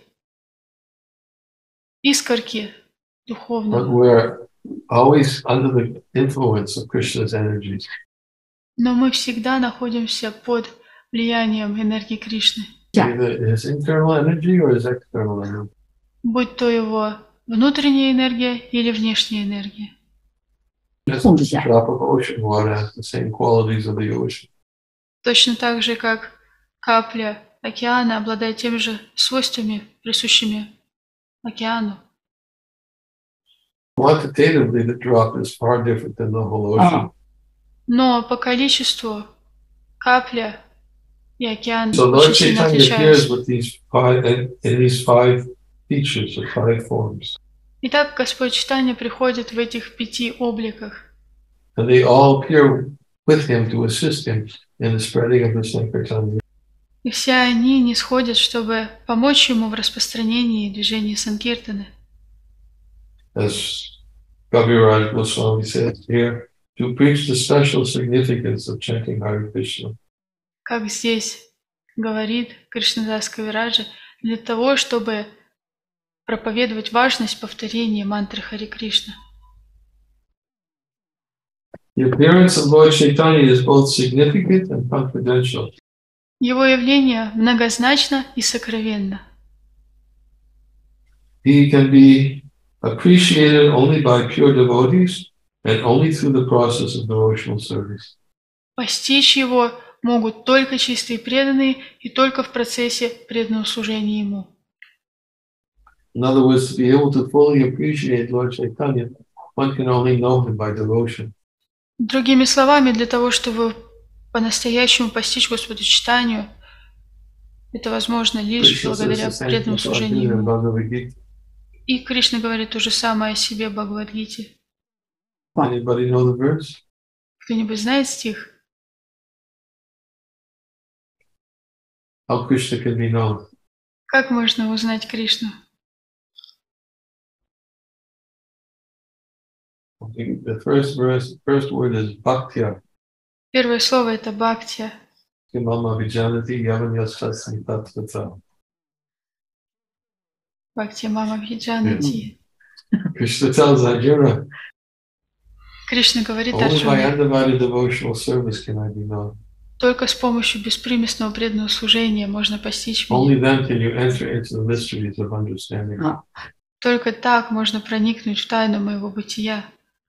искорки But духовного. we're always under the influence of Krishna's energies. Но мы всегда находимся под влиянием энергии Кришны, Yeah. Either his internal energy or his external energy. будь то его внутренняя энергия или внешняя энергия. Just a drop of ocean water has the same qualities of the ocean. Точно так же, как капля океана обладает теми же свойствами, присущими океану. Quantitatively, the drop is far different than the whole ocean. Но по количеству капля и океан So Lord очень сильно Chaitanya appears отличаются. with these five in, in these five features or five forms, Итак, Господь Чайтанья приходит в этих пяти обликах. and they all appear with him to assist him in the spreading of the Sankirtan. И все они нисходят, чтобы помочь ему в распространении и движении Санкиртаны. As Kaviraj Goswami says here, to preach the special significance of chanting Hare Krishna. Как здесь говорит Кришнадас Кавираджа, для того, чтобы проповедовать важность повторения мантры Харе Кришна. The appearance of Lord Chaitanya is both significant and confidential. Его явление многозначно и сокровенно. He can be appreciated only by pure devotees and only through the process of devotional service. Постичь его могут только чистые преданные и только в процессе преданного служения ему. In other words, to be able to fully appreciate Lord Chaitanya, one can only know him by devotion. Другими словами, для того, чтобы по-настоящему постичь Господу Чайтанью, это возможно лишь Krishna says благодаря the same преданному thing about служению Arjuna in ему. Bhagavad Gita. И Кришна говорит то же самое о себе в Бхагавад-гите. Anybody know the verse? Кто-нибудь знает стих? How Krishna can be known? Как можно узнать Кришну? The first verse, first word is Bhaktya. Первое слово – это бхактия. Kimama vijanati yavanyastasya tatvata. Бхактия мама виджанати. Krishna tells Arjuna, Кришна говорит only by Арджуне, undivided devotional service can I be known. только с помощью беспримесного преданного служения можно постичь Only меня. then can you enter into the mysteries of understanding. Только так можно проникнуть в тайну моего бытия.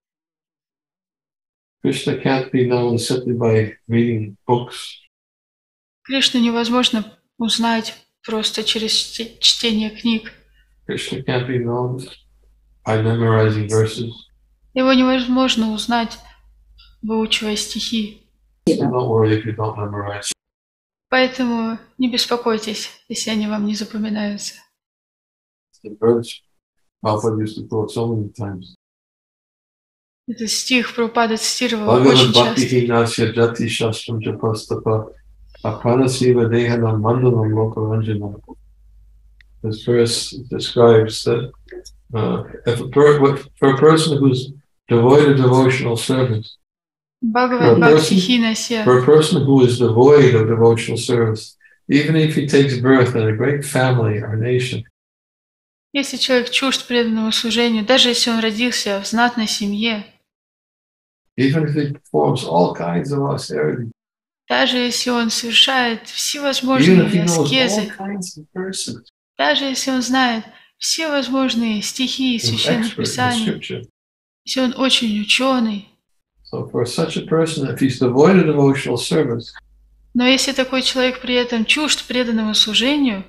Krishna can't be known simply by reading books. Кришну невозможно узнать просто через чте- чтение книг. Krishna can't be known by memorizing verses. Его невозможно узнать, выучивая стихи. So don't worry if you don't memorize. Поэтому не беспокойтесь, если они вам не запоминаются. The verse Prabhupada used to quote so many times. Этот стих Прабхупада цитировал Bhagavad очень Bhakti часто. Hinasya Jati Shastram Japastapa Aparasiva Dehanam Mandalam Lokaranjanam. This verse describes that uh, if a per- for a person who's devoid of devotional service, Бхагавад Бхакти Хинасья. for a person who is devoid of devotional service, even if he takes birth in a great family or nation, Если человек чужд преданному служению, даже если он родился в знатной семье, even if he performs all kinds of austerity, даже если он совершает even всевозможные if he knows all аскезы, kinds of verses, даже если он знает все возможные стихи из he's священных expert in писаний, scripture. если он очень ученый, So for such a person, if he's devoid of devotional service, но если такой человек при этом чужд преданному служению,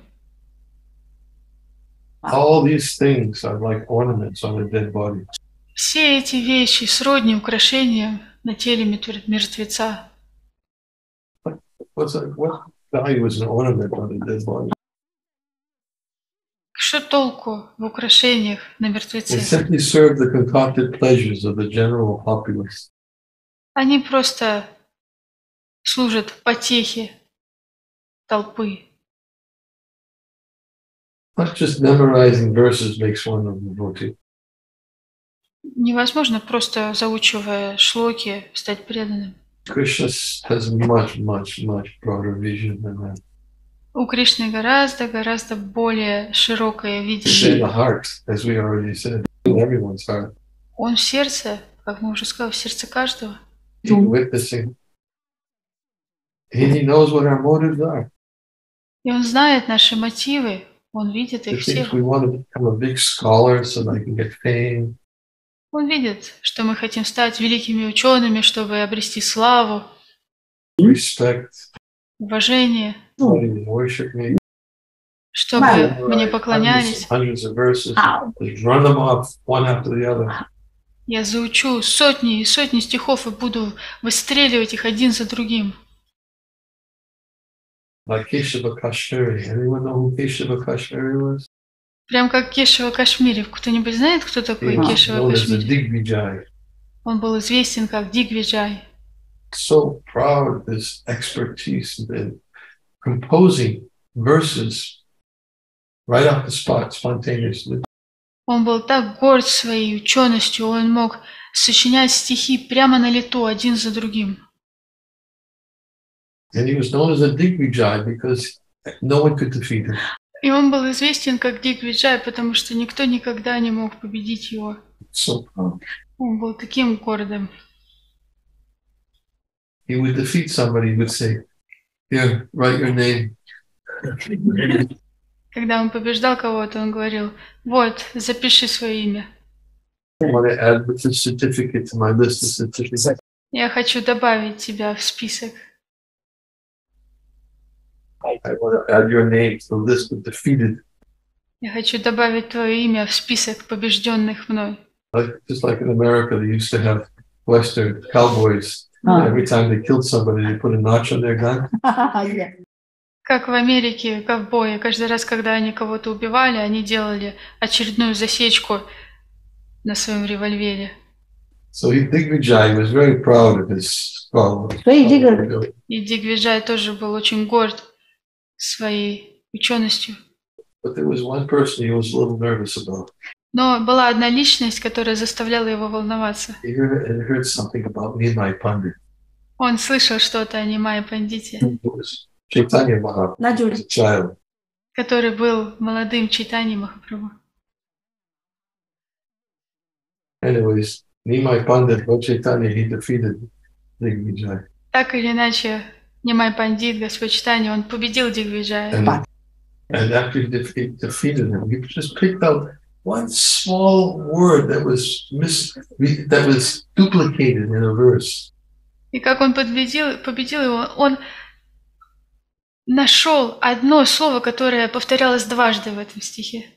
all these things are like ornaments on a dead body. все эти вещи сродни украшениям на теле мертве- мертвеца. What's that, what value is an ornament on a dead body? Что толку в украшениях на They мертвеце? simply serve the concocted pleasures of the general populace. Они просто служат потехе толпы. Not just memorizing verses makes one a devotee. Невозможно просто заучивая шлоки стать преданным. Krishna has much, much, much broader vision than that. У Кришны гораздо, гораздо более широкое It's in видение. the heart, as we already said, in everyone's heart. Он в сердце, как мы уже сказали, в сердце каждого. He's witnessing. And he knows what our motives are. И он знает наши мотивы, он видит He их thinks всех. we want to become a big scholar so that I can get fame. Он видит, что мы хотим стать великими учеными, чтобы обрести славу, Respect, уважение, somebody to worship me. чтобы чтобы мне Right. поклонялись. Hundreds of verses. Wow. Just run them off one after the other. Я заучу сотни и сотни стихов и буду выстреливать их один за другим. Like Keshava Kashmiri. Anyone know who Keshava Kashmiri was? Прям как Кешава Кашмири. Кто-нибудь знает, кто такой He was Кешава known as the Кашмири? Digvijay. Он был известен как Дигвиджай. So proud of his expertise in composing verses right off the spot, spontaneously. Он был так горд своей ученостью, он мог сочинять стихи прямо на лету, один за другим. And he was known as a Digvijay because no one could defeat him. И он был известен как Дигвиджай, потому что никто никогда не мог победить его. So proud. Он был таким гордым. He would defeat somebody, he would say, "Here, write your name." Когда он побеждал кого-то, он говорил: вот, запиши свое имя. I want to add with this certificate to my list of certificates. Я хочу добавить тебя в список. I want to add your name to the list of defeated. Я хочу добавить твое имя в список побежденных мной. Like, just like in America, they used to have Western cowboys. Ah. Every time they killed somebody, they put a notch on their gun. Yeah. Как в Америке ковбои, каждый раз, когда они кого-то убивали, они делали очередную засечку на своем револьвере. So he, Digvijay was very proud of his skull. So he did И Дигвиджай тоже был очень горд своей ученостью. But there was one person he was a little nervous about. Но была одна личность, которая заставляла его волноваться. He heard, he heard something about Nimai Pandit. Он слышал что-то о Нимае Пандите, It was Chaitanya Mahaprabhu as Najuri. a child. который был молодым Чайтаньей Махапрабху. Anyways, Nimai Pandit, Lord Chaitanya, he defeated Digvijay. Так или иначе, Нимай Пандит, Господь Чайтанья, он победил Дигвиджая. And, and after he defe- defeated him, he just picked out one small word that was mis- that was duplicated in a verse. И как он победил, победил его, он нашел одно слово, которое повторялось дважды в этом стихе.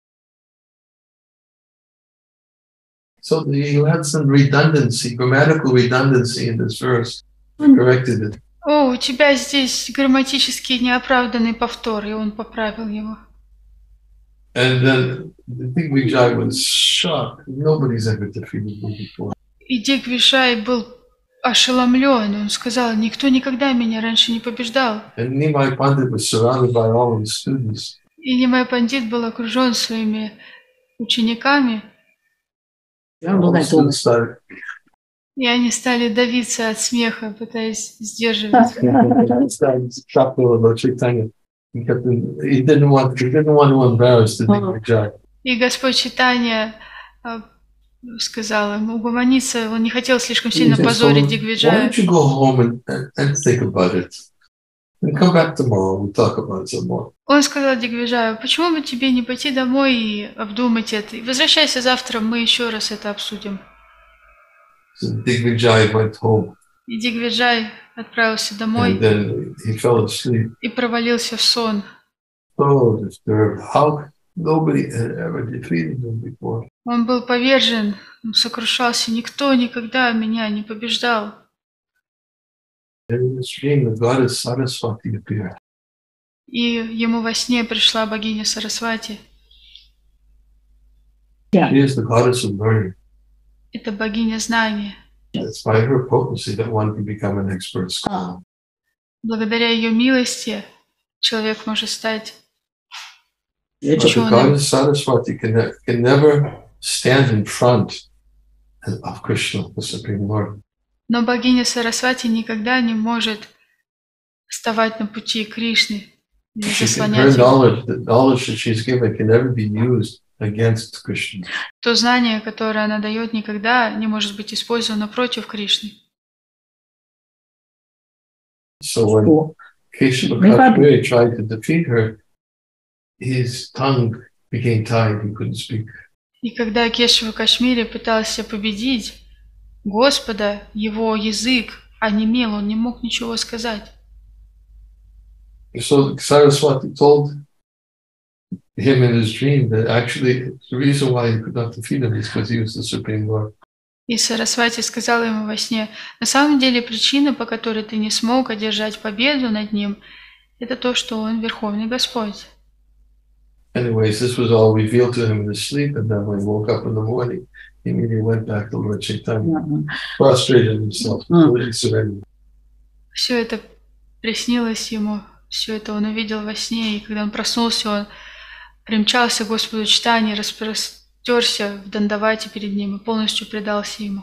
So you had some redundancy, grammatical redundancy in this verse. Corrected it. О, у тебя здесь грамматически неоправданный повтор, и он поправил его. And then the Digvijay was shocked. Nobody's ever defeated me before. И Дигвиджай был ошеломлен. Он сказал: никто никогда меня раньше не побеждал. And Nimai Pandit was surrounded by all of his students. И Нимай Пандит был окружен своими учениками, All the students started и они стали давиться от смеха, пытаясь сдерживать. started shocked about Chaitanya. He kept he didn't want he didn't want to embarrass the Digvijay. И Господь Чайтанья а, сказал ему угомониться, он не хотел слишком сильно He said, позорить "So why Дигвиджая. don't you go home and, and, and think about it? And come back tomorrow, we'll talk about it some more." Он сказал Дигвиджаю: почему бы тебе не пойти домой и обдумать это? И возвращайся завтра, мы еще раз это обсудим. So Digvijay went home И Дигвиджай отправился домой and then he fell asleep. и провалился в сон. So disturbed. How nobody had ever defeated him before. Он был повержен, он сокрушался: никто никогда меня не побеждал. And in this dream, the goddess Saraswati appeared. И ему во сне пришла богиня Сарасвати. She is the goddess of learning. Это богиня знания. It's by her potency that one can become an expert scholar. Ah. Благодаря ее милости человек может стать But the ученым. goddess Saraswati can, ne- can never stand in front of Krishna, the Supreme Lord. Но богиня Сарасвати никогда не может вставать на пути Кришны или She can, her заслонять его. knowledge, the knowledge that she's given can never be used against Krishna. То знание, которое она дает, никогда не может быть использовано против Кришны. So when Cool. Keshava Maybe I- Kashmiri tried to defeat her, his tongue became tied, he couldn't speak. И когда Кешава Кашмири пытался победить Господа, его язык онемел, он не мог ничего сказать. So Saraswati told him in his dream that actually the reason why he could not defeat him is because he was the Supreme Lord. И Сарасвати сказала ему во сне: на самом деле причина, по которой ты не смог одержать победу над ним, это то, что он Верховный Господь. Anyways, this was all revealed to him in his sleep, and then when he woke up in the morning, he immediately went back to Lord Chaitanya, prostrated himself, completely surrendered. Все это приснилось ему, все это он увидел во сне, и когда он проснулся, он примчался к Господу Чайтанье, распростерся в Дандавате перед ним и полностью предался ему.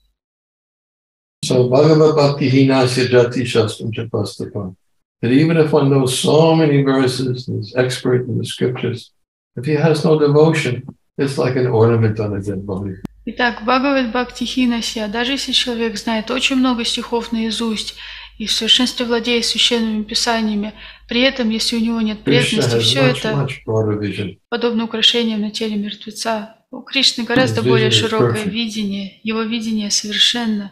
So Bhagavad Bhakti Hinasya Jati Shastram Chapastapa. That even if one knows so many verses and is expert in the scriptures, if he has no devotion, it's like an ornament on a dead body. Итак, Бхагавад Бхакти Хинасья, даже если человек знает очень много стихов наизусть и в совершенстве владеет священными писаниями, при этом, если у него нет преданности, все это подобно украшениям на теле мертвеца. У Кришны гораздо более широкое видение, его видение совершенно.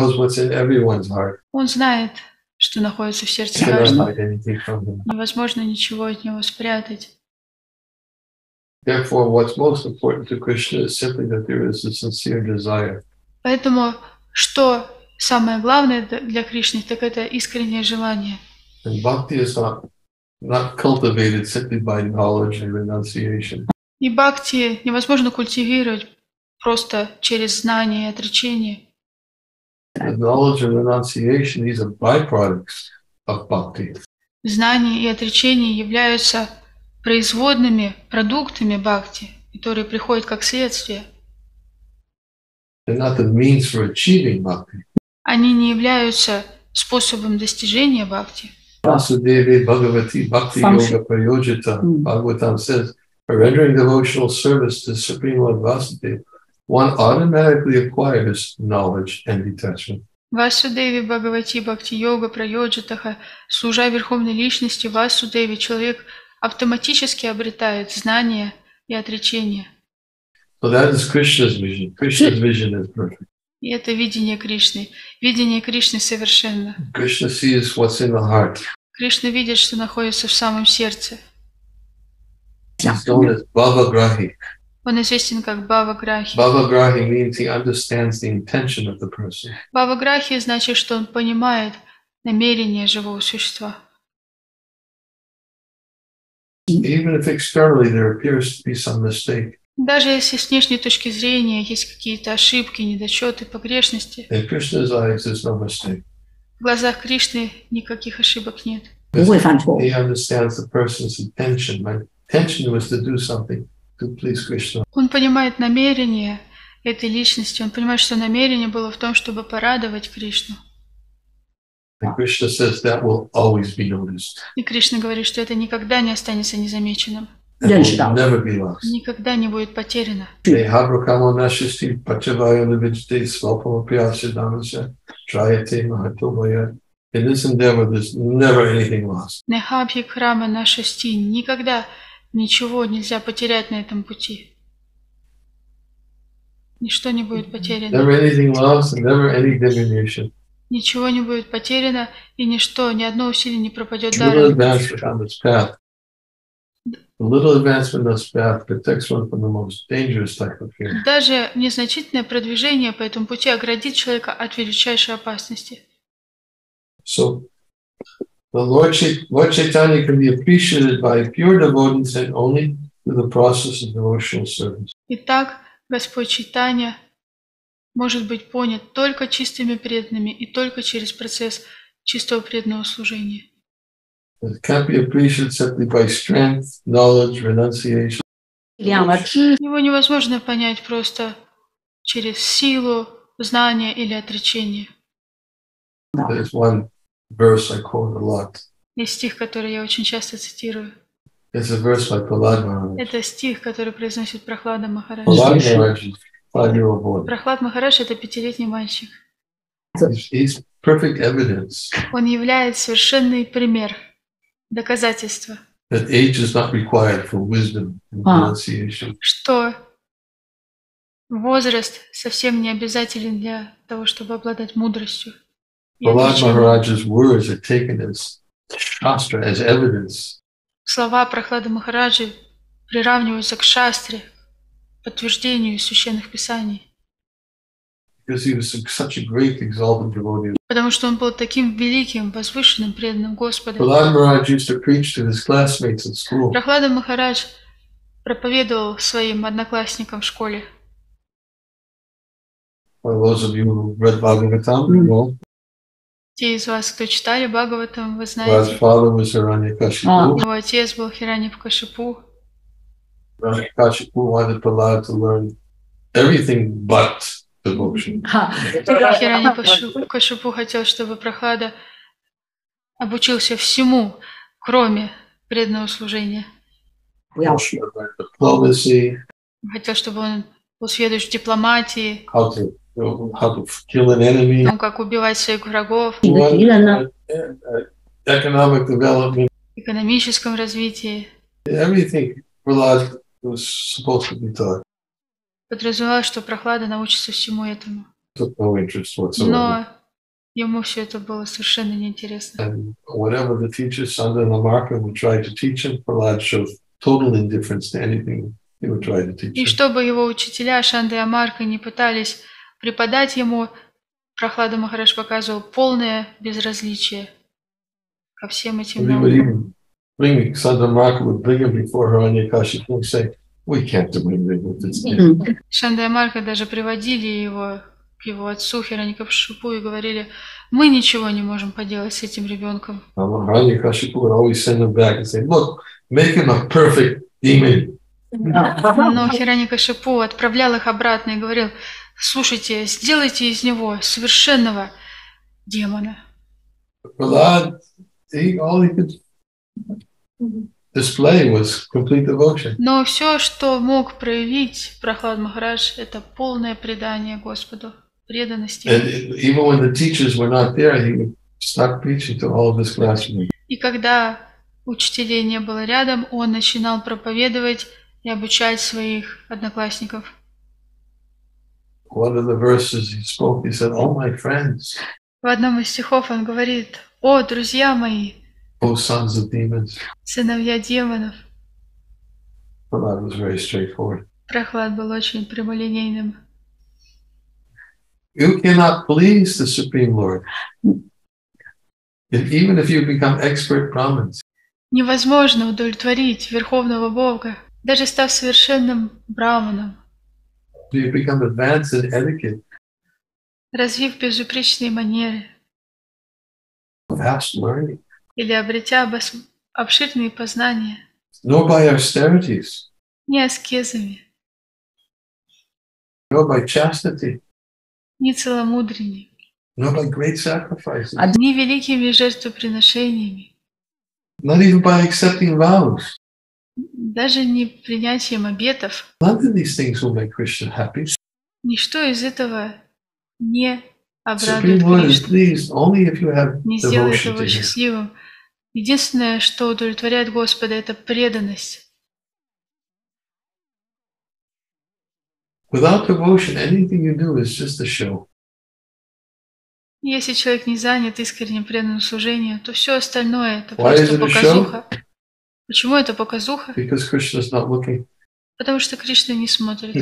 Он знает, что находится в сердце каждого. Невозможно ничего от него спрятать. Therefore, what's most important to Krishna is simply that there is a sincere desire. Поэтому, что самое главное для Кришны, так это искреннее желание. And bhakti is not, not cultivated simply by knowledge and renunciation. И бхакти невозможно культивировать просто через знание и отречение. The knowledge and renunciation, these are byproducts of bhakti. Знание и отречение являются производными продуктами бхакти, которые приходят как следствие. They're not the means for achieving bhakti. Они не являются способом достижения бхакти. Vasudevi Bhagavati Bhakti Yoga Prayojita. Bhagavatam says, by rendering devotional service to Supreme Lord Vasudeva, one automatically acquires knowledge and detachment. Васудеви Бхагавати Бхакти Йога Прайоджитаха, служа Верховной Личности Васудеви, человек автоматически обретает знания и отречение. So that is Krishna's vision. Krishna's vision is perfect. И это видение Кришны. Видение Кришны совершенно. Krishna sees what's in the heart. Кришна видит, что находится в самом сердце. He's known as Bhavagrahi. Он известен как Бхаваграхи. Bhavagrahi means he understands the intention of the person. Бхаваграхи значит, что он понимает намерение живого существа. Even if externally there appears to be some mistake. Даже если с внешней точки зрения есть какие-то ошибки, недочеты, погрешности, In Krishna's eyes, there's no mistake. в глазах Кришны никаких ошибок нет. He understands the person's intention. My intention was to do something to please Krishna. Он понимает намерение этой личности, он понимает, что намерение было в том, чтобы порадовать Кришну. And Krishna says that will always be noticed. И Кришна говорит, что это никогда не останется незамеченным. It will never be lost. Никогда не будет потеряно. In this endeavor, there's never anything lost. Нехабхи крама нашасти. Никогда ничего нельзя потерять на этом пути. Ничто не будет потеряно. Never anything lost and never any diminution. Ничего не будет потеряно, и ничто, ни одно усилие не пропадет Little даром. advancement on this path. A little advancement on this path protects one from the most dangerous type of fear. Даже незначительное продвижение по этому пути оградит человека от величайшей опасности. So, the Lord, Chait- Lord Chaitanya can be appreciated by pure devotees and only through the process of devotional service. Итак, Господь Чайтанья может быть понят только чистыми преданными и только через процесс чистого преданного служения. It can't be appreciated simply by strength, knowledge, renunciation. Его невозможно понять просто через силу, знание или отречение. There's one verse I quote a lot. Есть стих, который я очень часто цитирую. It's a verse by Prahlad Maharaj. Это стих, который произносит Прохлада Махарадж. Prahlad Maharaj is a five-year-old boy. Прохлад Махарадж – это пятилетний мальчик. He's, he's perfect evidence Он является совершенный пример, доказательство, that age is not required for wisdom and renunciation. что возраст совсем не обязателен для того, чтобы обладать мудростью. и Prahlad отречением. Maharaj's words are taken as shastra, as evidence Слова Прохлады Махараджи приравниваются к шастре, подтверждению священных писаний. Because he was such a great exalted devotee. Потому что он был таким великим, возвышенным, преданным Господу. Prahlad Maharaj used to preach to his classmates at school. Прахлада Махарадж проповедовал своим одноклассникам в школе. For those of you who read Bhagavatam, you know. Те из вас, кто читали Бхагаватам, вы His знаете. father was Hiranyakashipu. Его отец был Хираньякашипу. Hiranyakashipu wanted Prahlad to learn everything but devotion. Хираньякашипу хотел, чтобы Прахлада обучился всему, кроме преданного служения. Diplomacy. Хотел, чтобы он был сведущ в дипломатии, How to, you know, how to kill an enemy. о том, как убивать своих врагов, He wanted, uh, economic development. экономическом развитии. Everything Prahlad was supposed to be taught. Подразумевалось, что Прахлада научится всему этому. Took no interest whatsoever. Но ему все это было совершенно неинтересно. And whatever the teachers, Sanda and Lamarcka, would try to teach him, Prahlad showed total indifference to anything he would try to teach И him. чтобы его учителя Шанда и Амарка не пытались преподать ему, Прахлада Махарадж показывал полное безразличие ко всем этим And he would наукам. even bring, Sanda Lamarcka would bring him before Hiranyakashipu and say, we can't do anything with this kid. Шанда и Амарка даже приводили его к его отцу Хираньякашипу и говорили: мы ничего не можем поделать с этим ребенком. Hiranyakashipu would always send him back and say, look, make him a perfect demon. Но Хираньякашипу отправлял их обратно и говорил: слушайте, сделайте из него совершенного демона. Prahlad, he, all he could display was complete devotion. Но все, что мог проявить Прахлад Махарадж, это полное предание Господу, преданности. And even when the teachers were not there, he would start preaching to all of his classmates. И когда учителей не было рядом, он начинал проповедовать и обучать своих одноклассников. One of the verses he spoke, he said, "Oh, my friends, В одном из стихов он говорит: «О, друзья мои, oh, sons of demons." сыновья демонов». Prahlad was very straightforward. Прахлад был очень прямолинейным. You cannot please the Supreme Lord, if, even if you become expert Brahmins. Невозможно удовлетворить Верховного Бога, даже став совершенным браманом, You become advanced in etiquette, развив безупречные манеры vast learning, или обретя обос... обширные познания, nor by austerities, не аскезами, nor by chastity, не целомудренными, nor by great sacrifices, не великими жертвоприношениями, not even by accepting vows. даже не принятием обетов. None of these things will make Krishna happy. Ничто из этого не Supreme обрадует Lord is Кришну, pleased only if you have не сделает devotion его to Him. счастливым. Единственное, что удовлетворяет Господа, это преданность. Without devotion, anything you do is just a show. Если человек не занят искренним преданным служением, то все остальное это Why is просто it a show? показуха. Почему это показуха? Because Krishna is not looking. Потому что Кришна не смотрит.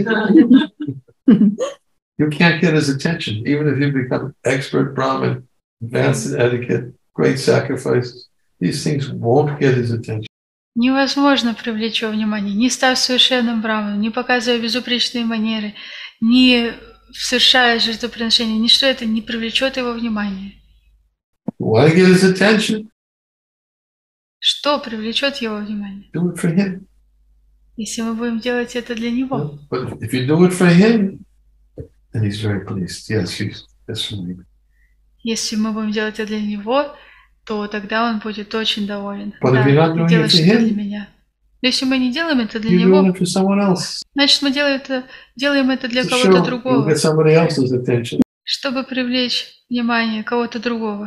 You can't get his attention, even if you become expert Brahmin, advanced in etiquette, great sacrifices. These things won't get his attention. Невозможно привлечь его внимание, не став совершенным браманом, не показывая безупречные манеры, не совершая жертвоприношения, ничто это не привлечет его внимание. You want to get his attention? Что привлечет его внимание? Do it for him. Если мы будем делать это для него. But if you do it for him, then he's very pleased. Yes, he's that's for me. Если мы будем делать это для него, то тогда он будет очень доволен. But Да, if you're not ты doing делаешь it for это him, для меня. Но если мы не делаем это для you're него, doing it for someone else. значит мы делаем это, делаем это для It's a кого-то show. You'll другого, get somebody else's attention. чтобы привлечь внимание кого-то другого.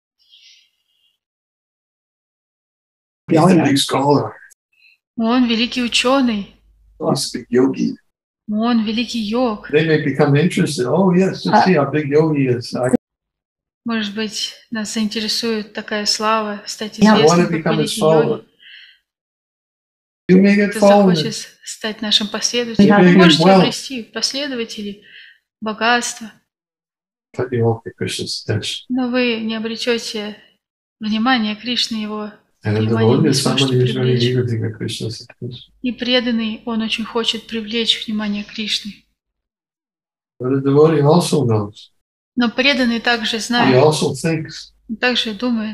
He's a big scholar. Он великий ученый, He's a big yogi. он великий йог. They may become interested. Oh, yes, let's see how big yogi is. I Может быть, нас заинтересует такая слава, стать I want известным to как become his великий follower. йоги. You may get Ты followers. захочешь стать нашим последователем. You Вы may get можете wealth. обрести последователей, богатство, But you won't get Krishna's attention. но вы не обретете внимание Кришны, его And a внимание devotee не is somebody сможете who's very привлечь. eager to get Krishna's attention. И преданный, он очень хочет привлечь внимание Кришны. But a devotee also knows. Но преданный также He знает, also thinks, он также думает,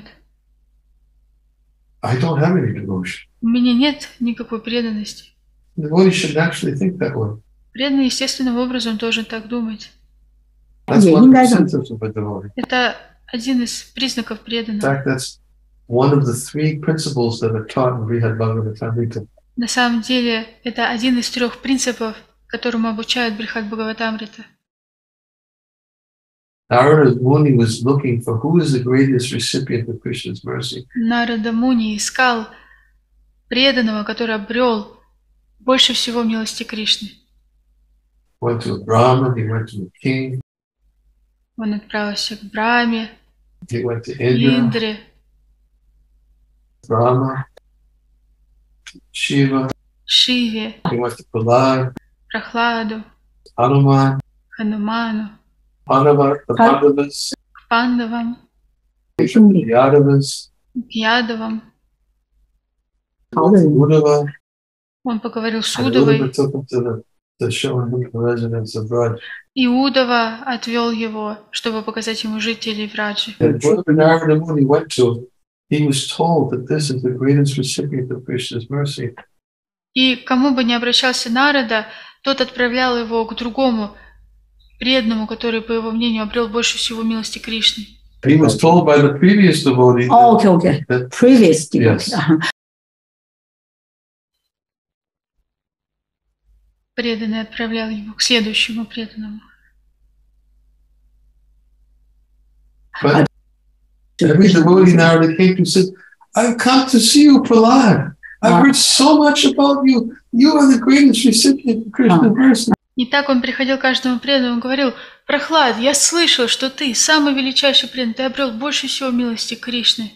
I don't have any devotion. у меня нет никакой преданности. The devotee should naturally think that way. Преданный естественным образом должен так думать. That's one of the symptoms of a devotee. Это один из признаков In преданного. fact, that's one of the three principles that are taught in Brihad Bhagavatamrita. На самом деле, это один из трех принципов, которому обучают Брихад Бхагаватамрита. Narada Muni was looking for who is the greatest recipient of Krishna's mercy. Нарада Муни искал преданного, который обрел больше всего милости Кришны. Went to a Brahmin, he went to a king, Он отправился к Брахме, he went to Indra, Индре, Brahma, Shiva, Шиве, he went to Prahlad, Прахладу, Hanuman, Хануману, Pandava, the Pandavas, к Пандавам, the Yadavas, к Ядавам. Uddhava, Он поговорил с and Удавой. Uddhava took him to the, the show him the residence of Braj. И Удава отвел его, чтобы показать ему жителей Враджи. And wherever Narada Muni went to, he was told that this is the greatest recipient of Krishna's mercy. И кому бы ни обращался Нарада, тот отправлял его к другому преданному, который, по его мнению, обрел больше всего милости Кришны. He was told by the previous devotee Oh, that, okay, okay. that Previous Yes. devotee. Uh-huh. Преданный отправлял его к следующему преданному. but every devotee Narada came to said, I've come to see you, Prahlad. I've heard so much about you. You are the greatest recipient of Krishna's mercy. И так он приходил к каждому преданному и говорил: Прахлад, я слышал, что ты самый величайший преданный, ты обрел больше всего милости Кришны.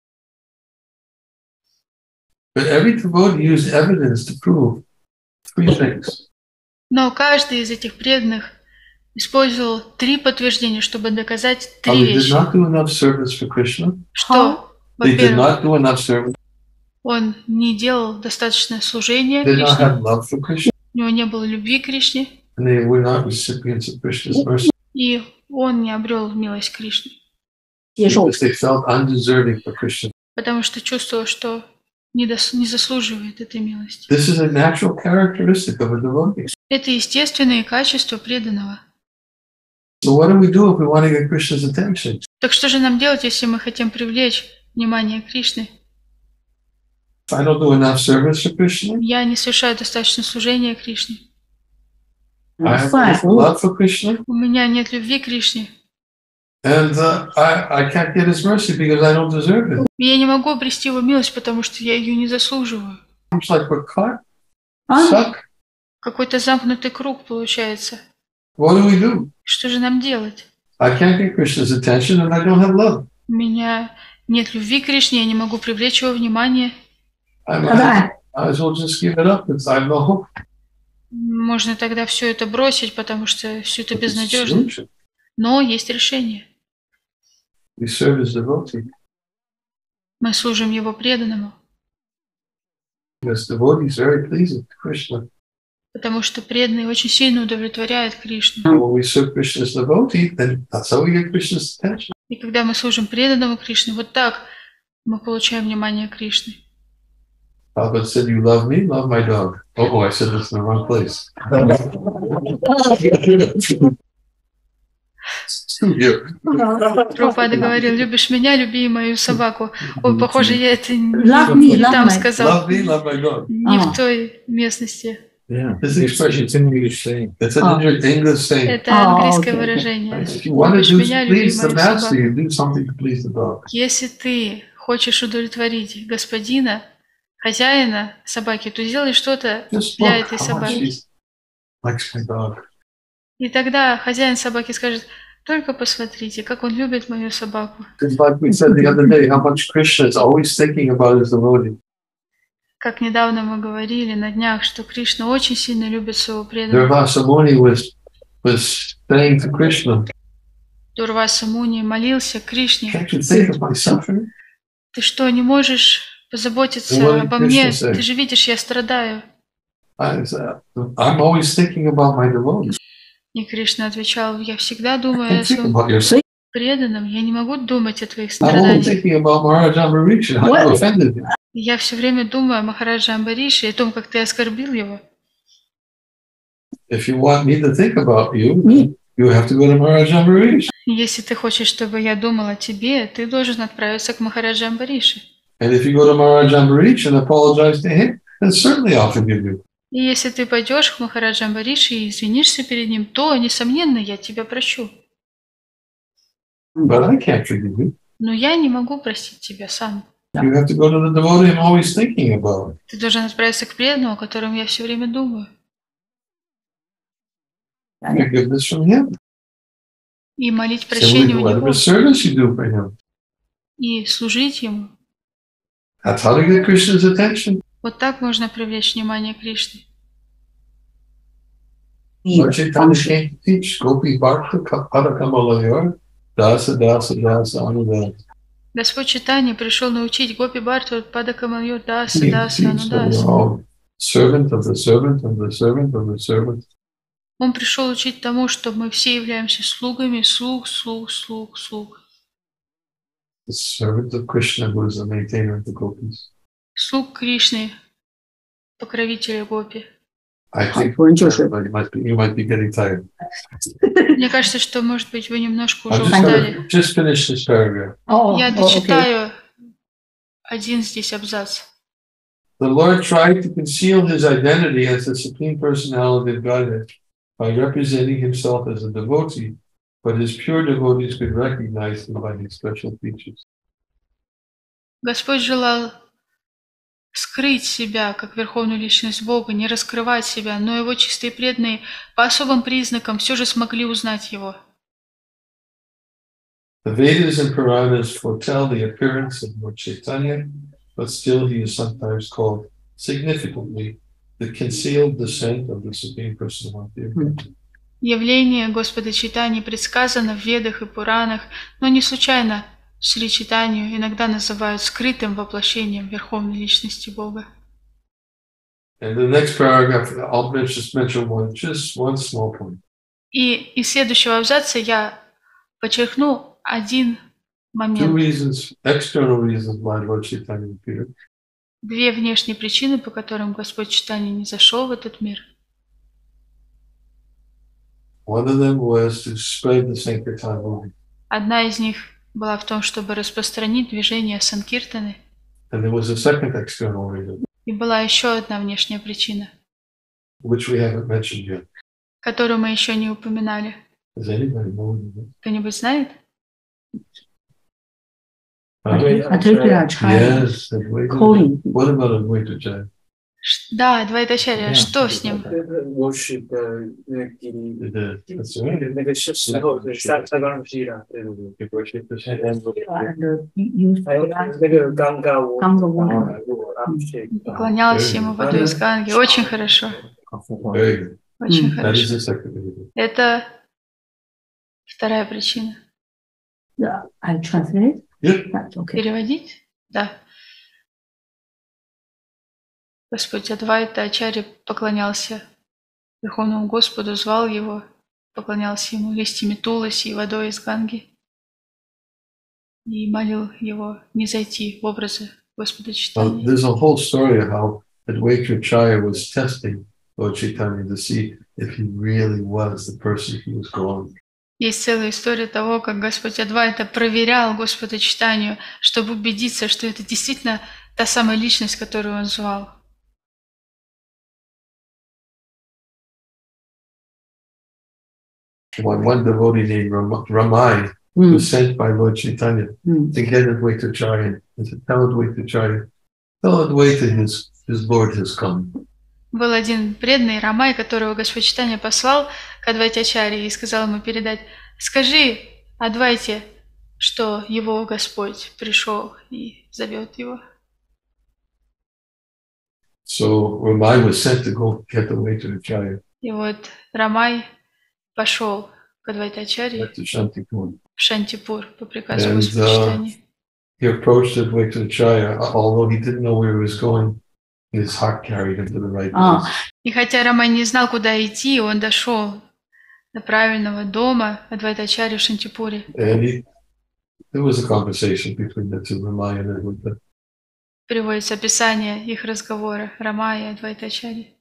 But every devotee used evidence to prove three things. Но каждый из этих преданных использовал три подтверждения, чтобы доказать How три they did вещи. not do enough service for Krishna. Что, They did во-первых, not do enough service. он не делал достаточно служения They did not Кришне, have love for Krishna. у него не было любви к Кришне, And they were not recipients of Krishna's mercy и он не обрел милость Кришны, 接受 because they felt undeserving for Krishna. потому что чувствовал, что не, дос- не заслуживает этой милости. This is a natural characteristic of a devotee. Это естественные качества преданного. So what do we do if we want to get Krishna's attention? Так что же нам делать, если мы хотим привлечь внимание Кришны? If I don't do enough service for Krishna, Я не совершаю достаточно служения Кришне. I have 饭 no 服务 love for Krishna, У меня нет любви к Кришне. and uh, I, I can't get his mercy because I don't deserve it. И я не могу обрести его милость, потому что я ее не заслуживаю. It's like we're caught, А? stuck. Какой-то замкнутый круг получается. What do we do? Что же нам делать? I can't get Krishna's attention and I don't have love. У меня нет любви к Кришне, я не могу привлечь его внимание. I might, 拜 I as well just give it up because I have no hope. Можно тогда все это бросить, потому что все это But there's a безнадежно. solution. Но есть решение. We serve as devotee. Мы служим его преданному, Because devotee is very pleasing to Krishna. потому что преданный очень сильно удовлетворяет Кришну. And when we serve Krishna as devotee, then that's how we get Krishna's attention. И когда мы служим преданному Кришне, вот так мы получаем внимание Кришны. Prabhupada said, you love me, love my dog. Oh, oh, I said this in the wrong place. Yeah. Прабхупада говорил: любишь меня, люби и мою собаку. Ой, похоже, я это не, Love me, не love там my- сказал, Love me, love my dog. не А. в той местности. Yeah, This it's, expression- it's an English saying. It's an Oh. English saying. Это А, английское окей. выражение. If you want to Любишь do меня, люби please the мою master, собаку. you do something to please the dog. Если ты хочешь удовлетворить господина, хозяина собаки, то сделай что-то Just для look этой how much собаки. he likes my dog. И тогда хозяин собаки скажет: только посмотрите, как он любит мою собаку. It's like we said the other day, how much Krishna is always thinking about his devotee. Как недавно мы говорили на днях, что Кришна очень сильно любит своего преданного. Durvasa Muni was, was saying to Krishna, Дурваса Муни молился Кришне. can't you think of my suffering? Ты что, не можешь позаботиться Ну, вот обо Кришна мне? say. Ты же видишь, я страдаю. I said, I'm always thinking about my devotees. И Кришна отвечал, я всегда думаю I о can't think своем about your преданном, я не могу думать о твоих I'm only страданиях. thinking about Maharaj Ambarish and how you offended him. Я все время думаю о Махараджа Амбарише и о том, как ты оскорбил его. If you want me to think about you, you have to go to Maharaj Ambarish. Если ты хочешь, чтобы я думал о тебе, ты должен отправиться к Махараджа Амбарише. And if you go to Maharaj Ambarish and apologize to him, then certainly I'll forgive you. И если ты пойдешь к Махараджа Амбарише и извинишься перед ним, то, несомненно, я тебя прощу. But I can't forgive you. Но я не могу простить тебя сам. You have to go to the devotee I'm always thinking about. Ты должен отправиться к преданному, о котором я все время думаю. Forgiveness from him. И молить Simply прощения у whatever него. service you do for him. И служить ему. That's how to get Krishna's attention. Вот так можно привлечь внимание Кришны. Lord Chaitanya came to teach Gopi Bharta Padakamalayur Dasa Dasa Dasa Anudasa. Господь Чайтанья пришел научить Гопи Бхарту Падакамайюр Даса He Даса teaches that we're Анудаса. all servant of the servant of the servant of the servant. Он пришел учить тому, что мы все являемся слугами, слуг, слуг, слуг, слуг. The servant of Krishna who is the maintainer of the gopis. Слуг Кришны, покровителя Гопи. I think you might be, you might be getting tired. Мне кажется, что, может быть, вы немножко уже I'm just, устали. gonna, just finish this paragraph. Я дочитаю один здесь абзац. The Lord tried to conceal his identity as the Supreme Personality of Godhead by representing himself as a devotee, but his pure devotees could recognize him by his special features. Господь желал скрыть себя, как Верховную Личность Бога, не раскрывать себя, но его чистые преданные по особым признакам все же смогли узнать его. The Vedas and Puranas foretell the appearance of Lord Chaitanya, but still he is sometimes called significantly the concealed descent of the Supreme Personality of Godhead. Явление Господа Чайтаньи предсказано в Ведах и Пуранах, но не случайно Шри Чайтанью иногда называют скрытым воплощением Верховной Личности Бога. And the next paragraph, I'll just mention one, just one small point. И из следующего абзаца я подчеркну один Two момент. reasons, external reasons why Lord Chaitanya appeared. Две внешние причины, по которым Господь Чайтанья не зашел в этот мир. One of them was to spread the Sankirtan movement. Одна из них была в том, чтобы распространить движение Санкиртаны. And there was a second external reason, И была еще одна внешняя причина, which we haven't mentioned yet. которую мы еще не упоминали. Does anybody know what it Кто-нибудь знает? is? Advaita Acharya Yes, Advaita. calling. What about Advaita Acharya? Ш- Да, Адвайтачарья, что с ним? worship 的那个 It is. That's right. 那个时时候对三三刚是的，对对对。 It worship the Saint. And use 还有那个刚刚我刚刚我 Поклонялась ему водой из Ганги. Очень хорошо. Very good. Очень Mm. That хорошо. is the second reason. Это вторая причина. Yeah, I translate. Yep. That's okay. Переводить? Да. Господь Адвайта Ачарья поклонялся Верховному Господу, звал его, поклонялся ему листьями туласи и водой из Ганги и молил его не зайти в образы Господа Now, Чайтаньи. there's a whole story of how Advaita Acharya was testing Lord Chaitanya to see if he really was the person he was calling. Есть целая история того, как Господь Адвайта проверял Господа Чайтанью, чтобы убедиться, что это действительно та самая личность, которую он звал. One, one devotee named Ram- Ramai Mm. was sent by Lord Chaitanya Mm. to get Advaita Acharya and to tell Advaita Acharya, tell Advaita his, his Lord has come. Был один преданный Рамай, которого Господь Чайтанья послал к Адвайте Ачарье и сказал ему передать: скажи Адвайте, что его Господь пришел и зовет его. So Ramai was sent to go get the Vaitacharya И вот Рамай пошел к Адвайтачарье back to Shantipur. в Шантипур по приказу And, Господа uh, Чайтаньи. He approached the Vaitacharya, although he didn't know where he was going. His heart carried him to the right А. place. И хотя Рамай не знал, куда идти, он дошел до правильного дома Адвайтачарьи в Шантипуре. And he, there was a conversation between the two, Ramai and Advaita. Приводится описание их разговора Рамая и Адвайтачарьи.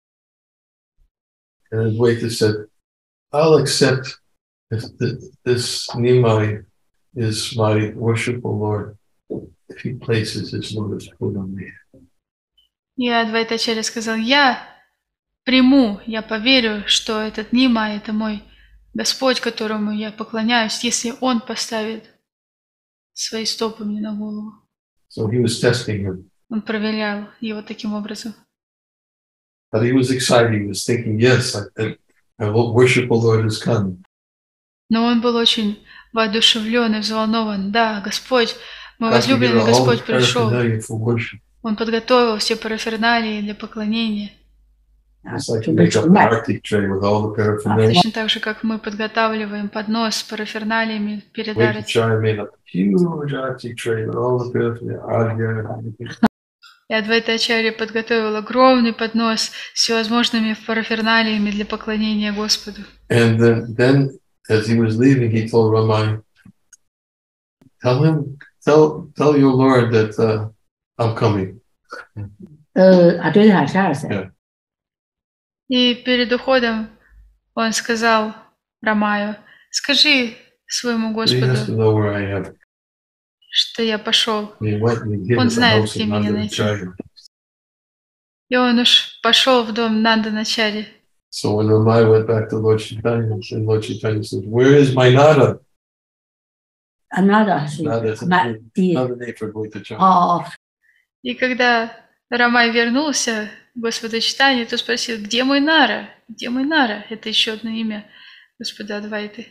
And Advaita said, I'll accept if the, this Nimai is my worshipful Lord if he places his lotus foot on me. И Адвайтачарья сказал, я приму, я поверю, что этот Нимай – это мой Господь, которому я поклоняюсь, если он поставит свои стопы мне на голову. So he was testing him. Он проверял его таким образом. But he was excited. He was thinking, yes, I, I, my worshipful Lord has come. Но он был очень воодушевлен и взволнован. Да, Господь, мой Got together возлюбленный all Господь the пришел. paraphernalia for worship. Он подготовил все параферналии для поклонения. It's like you make up an Arctic tray with all the paraphernalia. Точно так же, как мы подготавливаем поднос с параферналиями перед Арати. Vaitacharya made up a huge Arctic tray with all the paraphernalia. И Адвайтачарья подготовил огромный поднос с всевозможными параферналиями для поклонения Господу. And then, then, as he was leaving, he told Ramai, "Tell him, tell, tell your Lord that uh, I'm coming." 呃啊，对对，还是二岁。 Yeah. И перед уходом он сказал Рамаю, скажи своему He has to Господу, know where I am. что я пошел. And he went and he hid Он at the знает, house где of меня найти. Nandacharya. И он уж пошел в дом Нанданачари. So when Ramai went back to Lord Chaitanya, and Lord Chaitanya said, "Where is my Nada?" 啊，那的是 Nada is 满地。 another name for Vaitacharya. 哦哦， И когда Рамай вернулся к Господу Чайтанье, то спросил, где мой Нара? Где мой Нара? Это еще одно имя Господа Адвайты.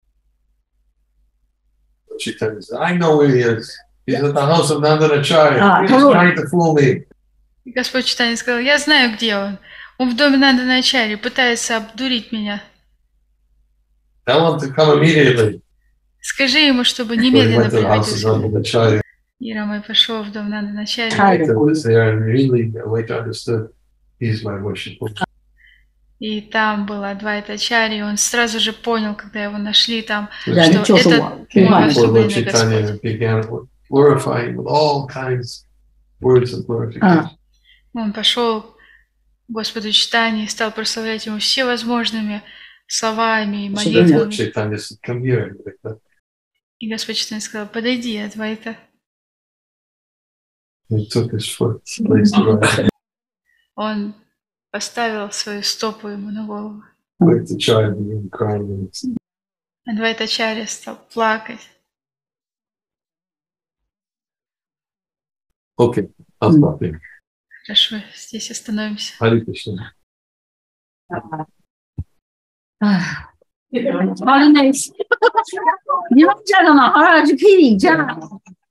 Chaitanya said, "I know where he is. He's at the house of Nandacharya. Ah, He's hello. trying to fool me." И Господь Чайтанья сказал, я знаю, где он. Он в доме Нанданачари, пытается обдурить меня. Tell him to come immediately. Скажи ему, чтобы So he немедленно went to the house приходил of сюда. Nandacharya. И Рамай пошел в дом Нанданачари. Vaita was there, and really Vaita understood he's my worshipful. И там был Адвайтачарья, и он сразу же понял, когда его нашли там, Да, что ничего, это что Came мой before Lord возлюбленный Chaitanya Господь. and began glorifying with all kinds of words of glorification. А, Он пошел к Господу Чайтанье и стал прославлять ему всевозможными словами и Lord молитвами. Chaitanya said, "Come here." Vaita. И Господь Чайтанья сказал, подойди, Адвайта. He took his foot, placed it right. Он поставил свою стопу ему на голову. Vaitacharya began crying. Адвайтачарья стал плакать. Okay, I'll stop there. Хорошо, здесь остановимся. Hare Krishna. 啊，好的，那你们这个嘛，好像是可以这样。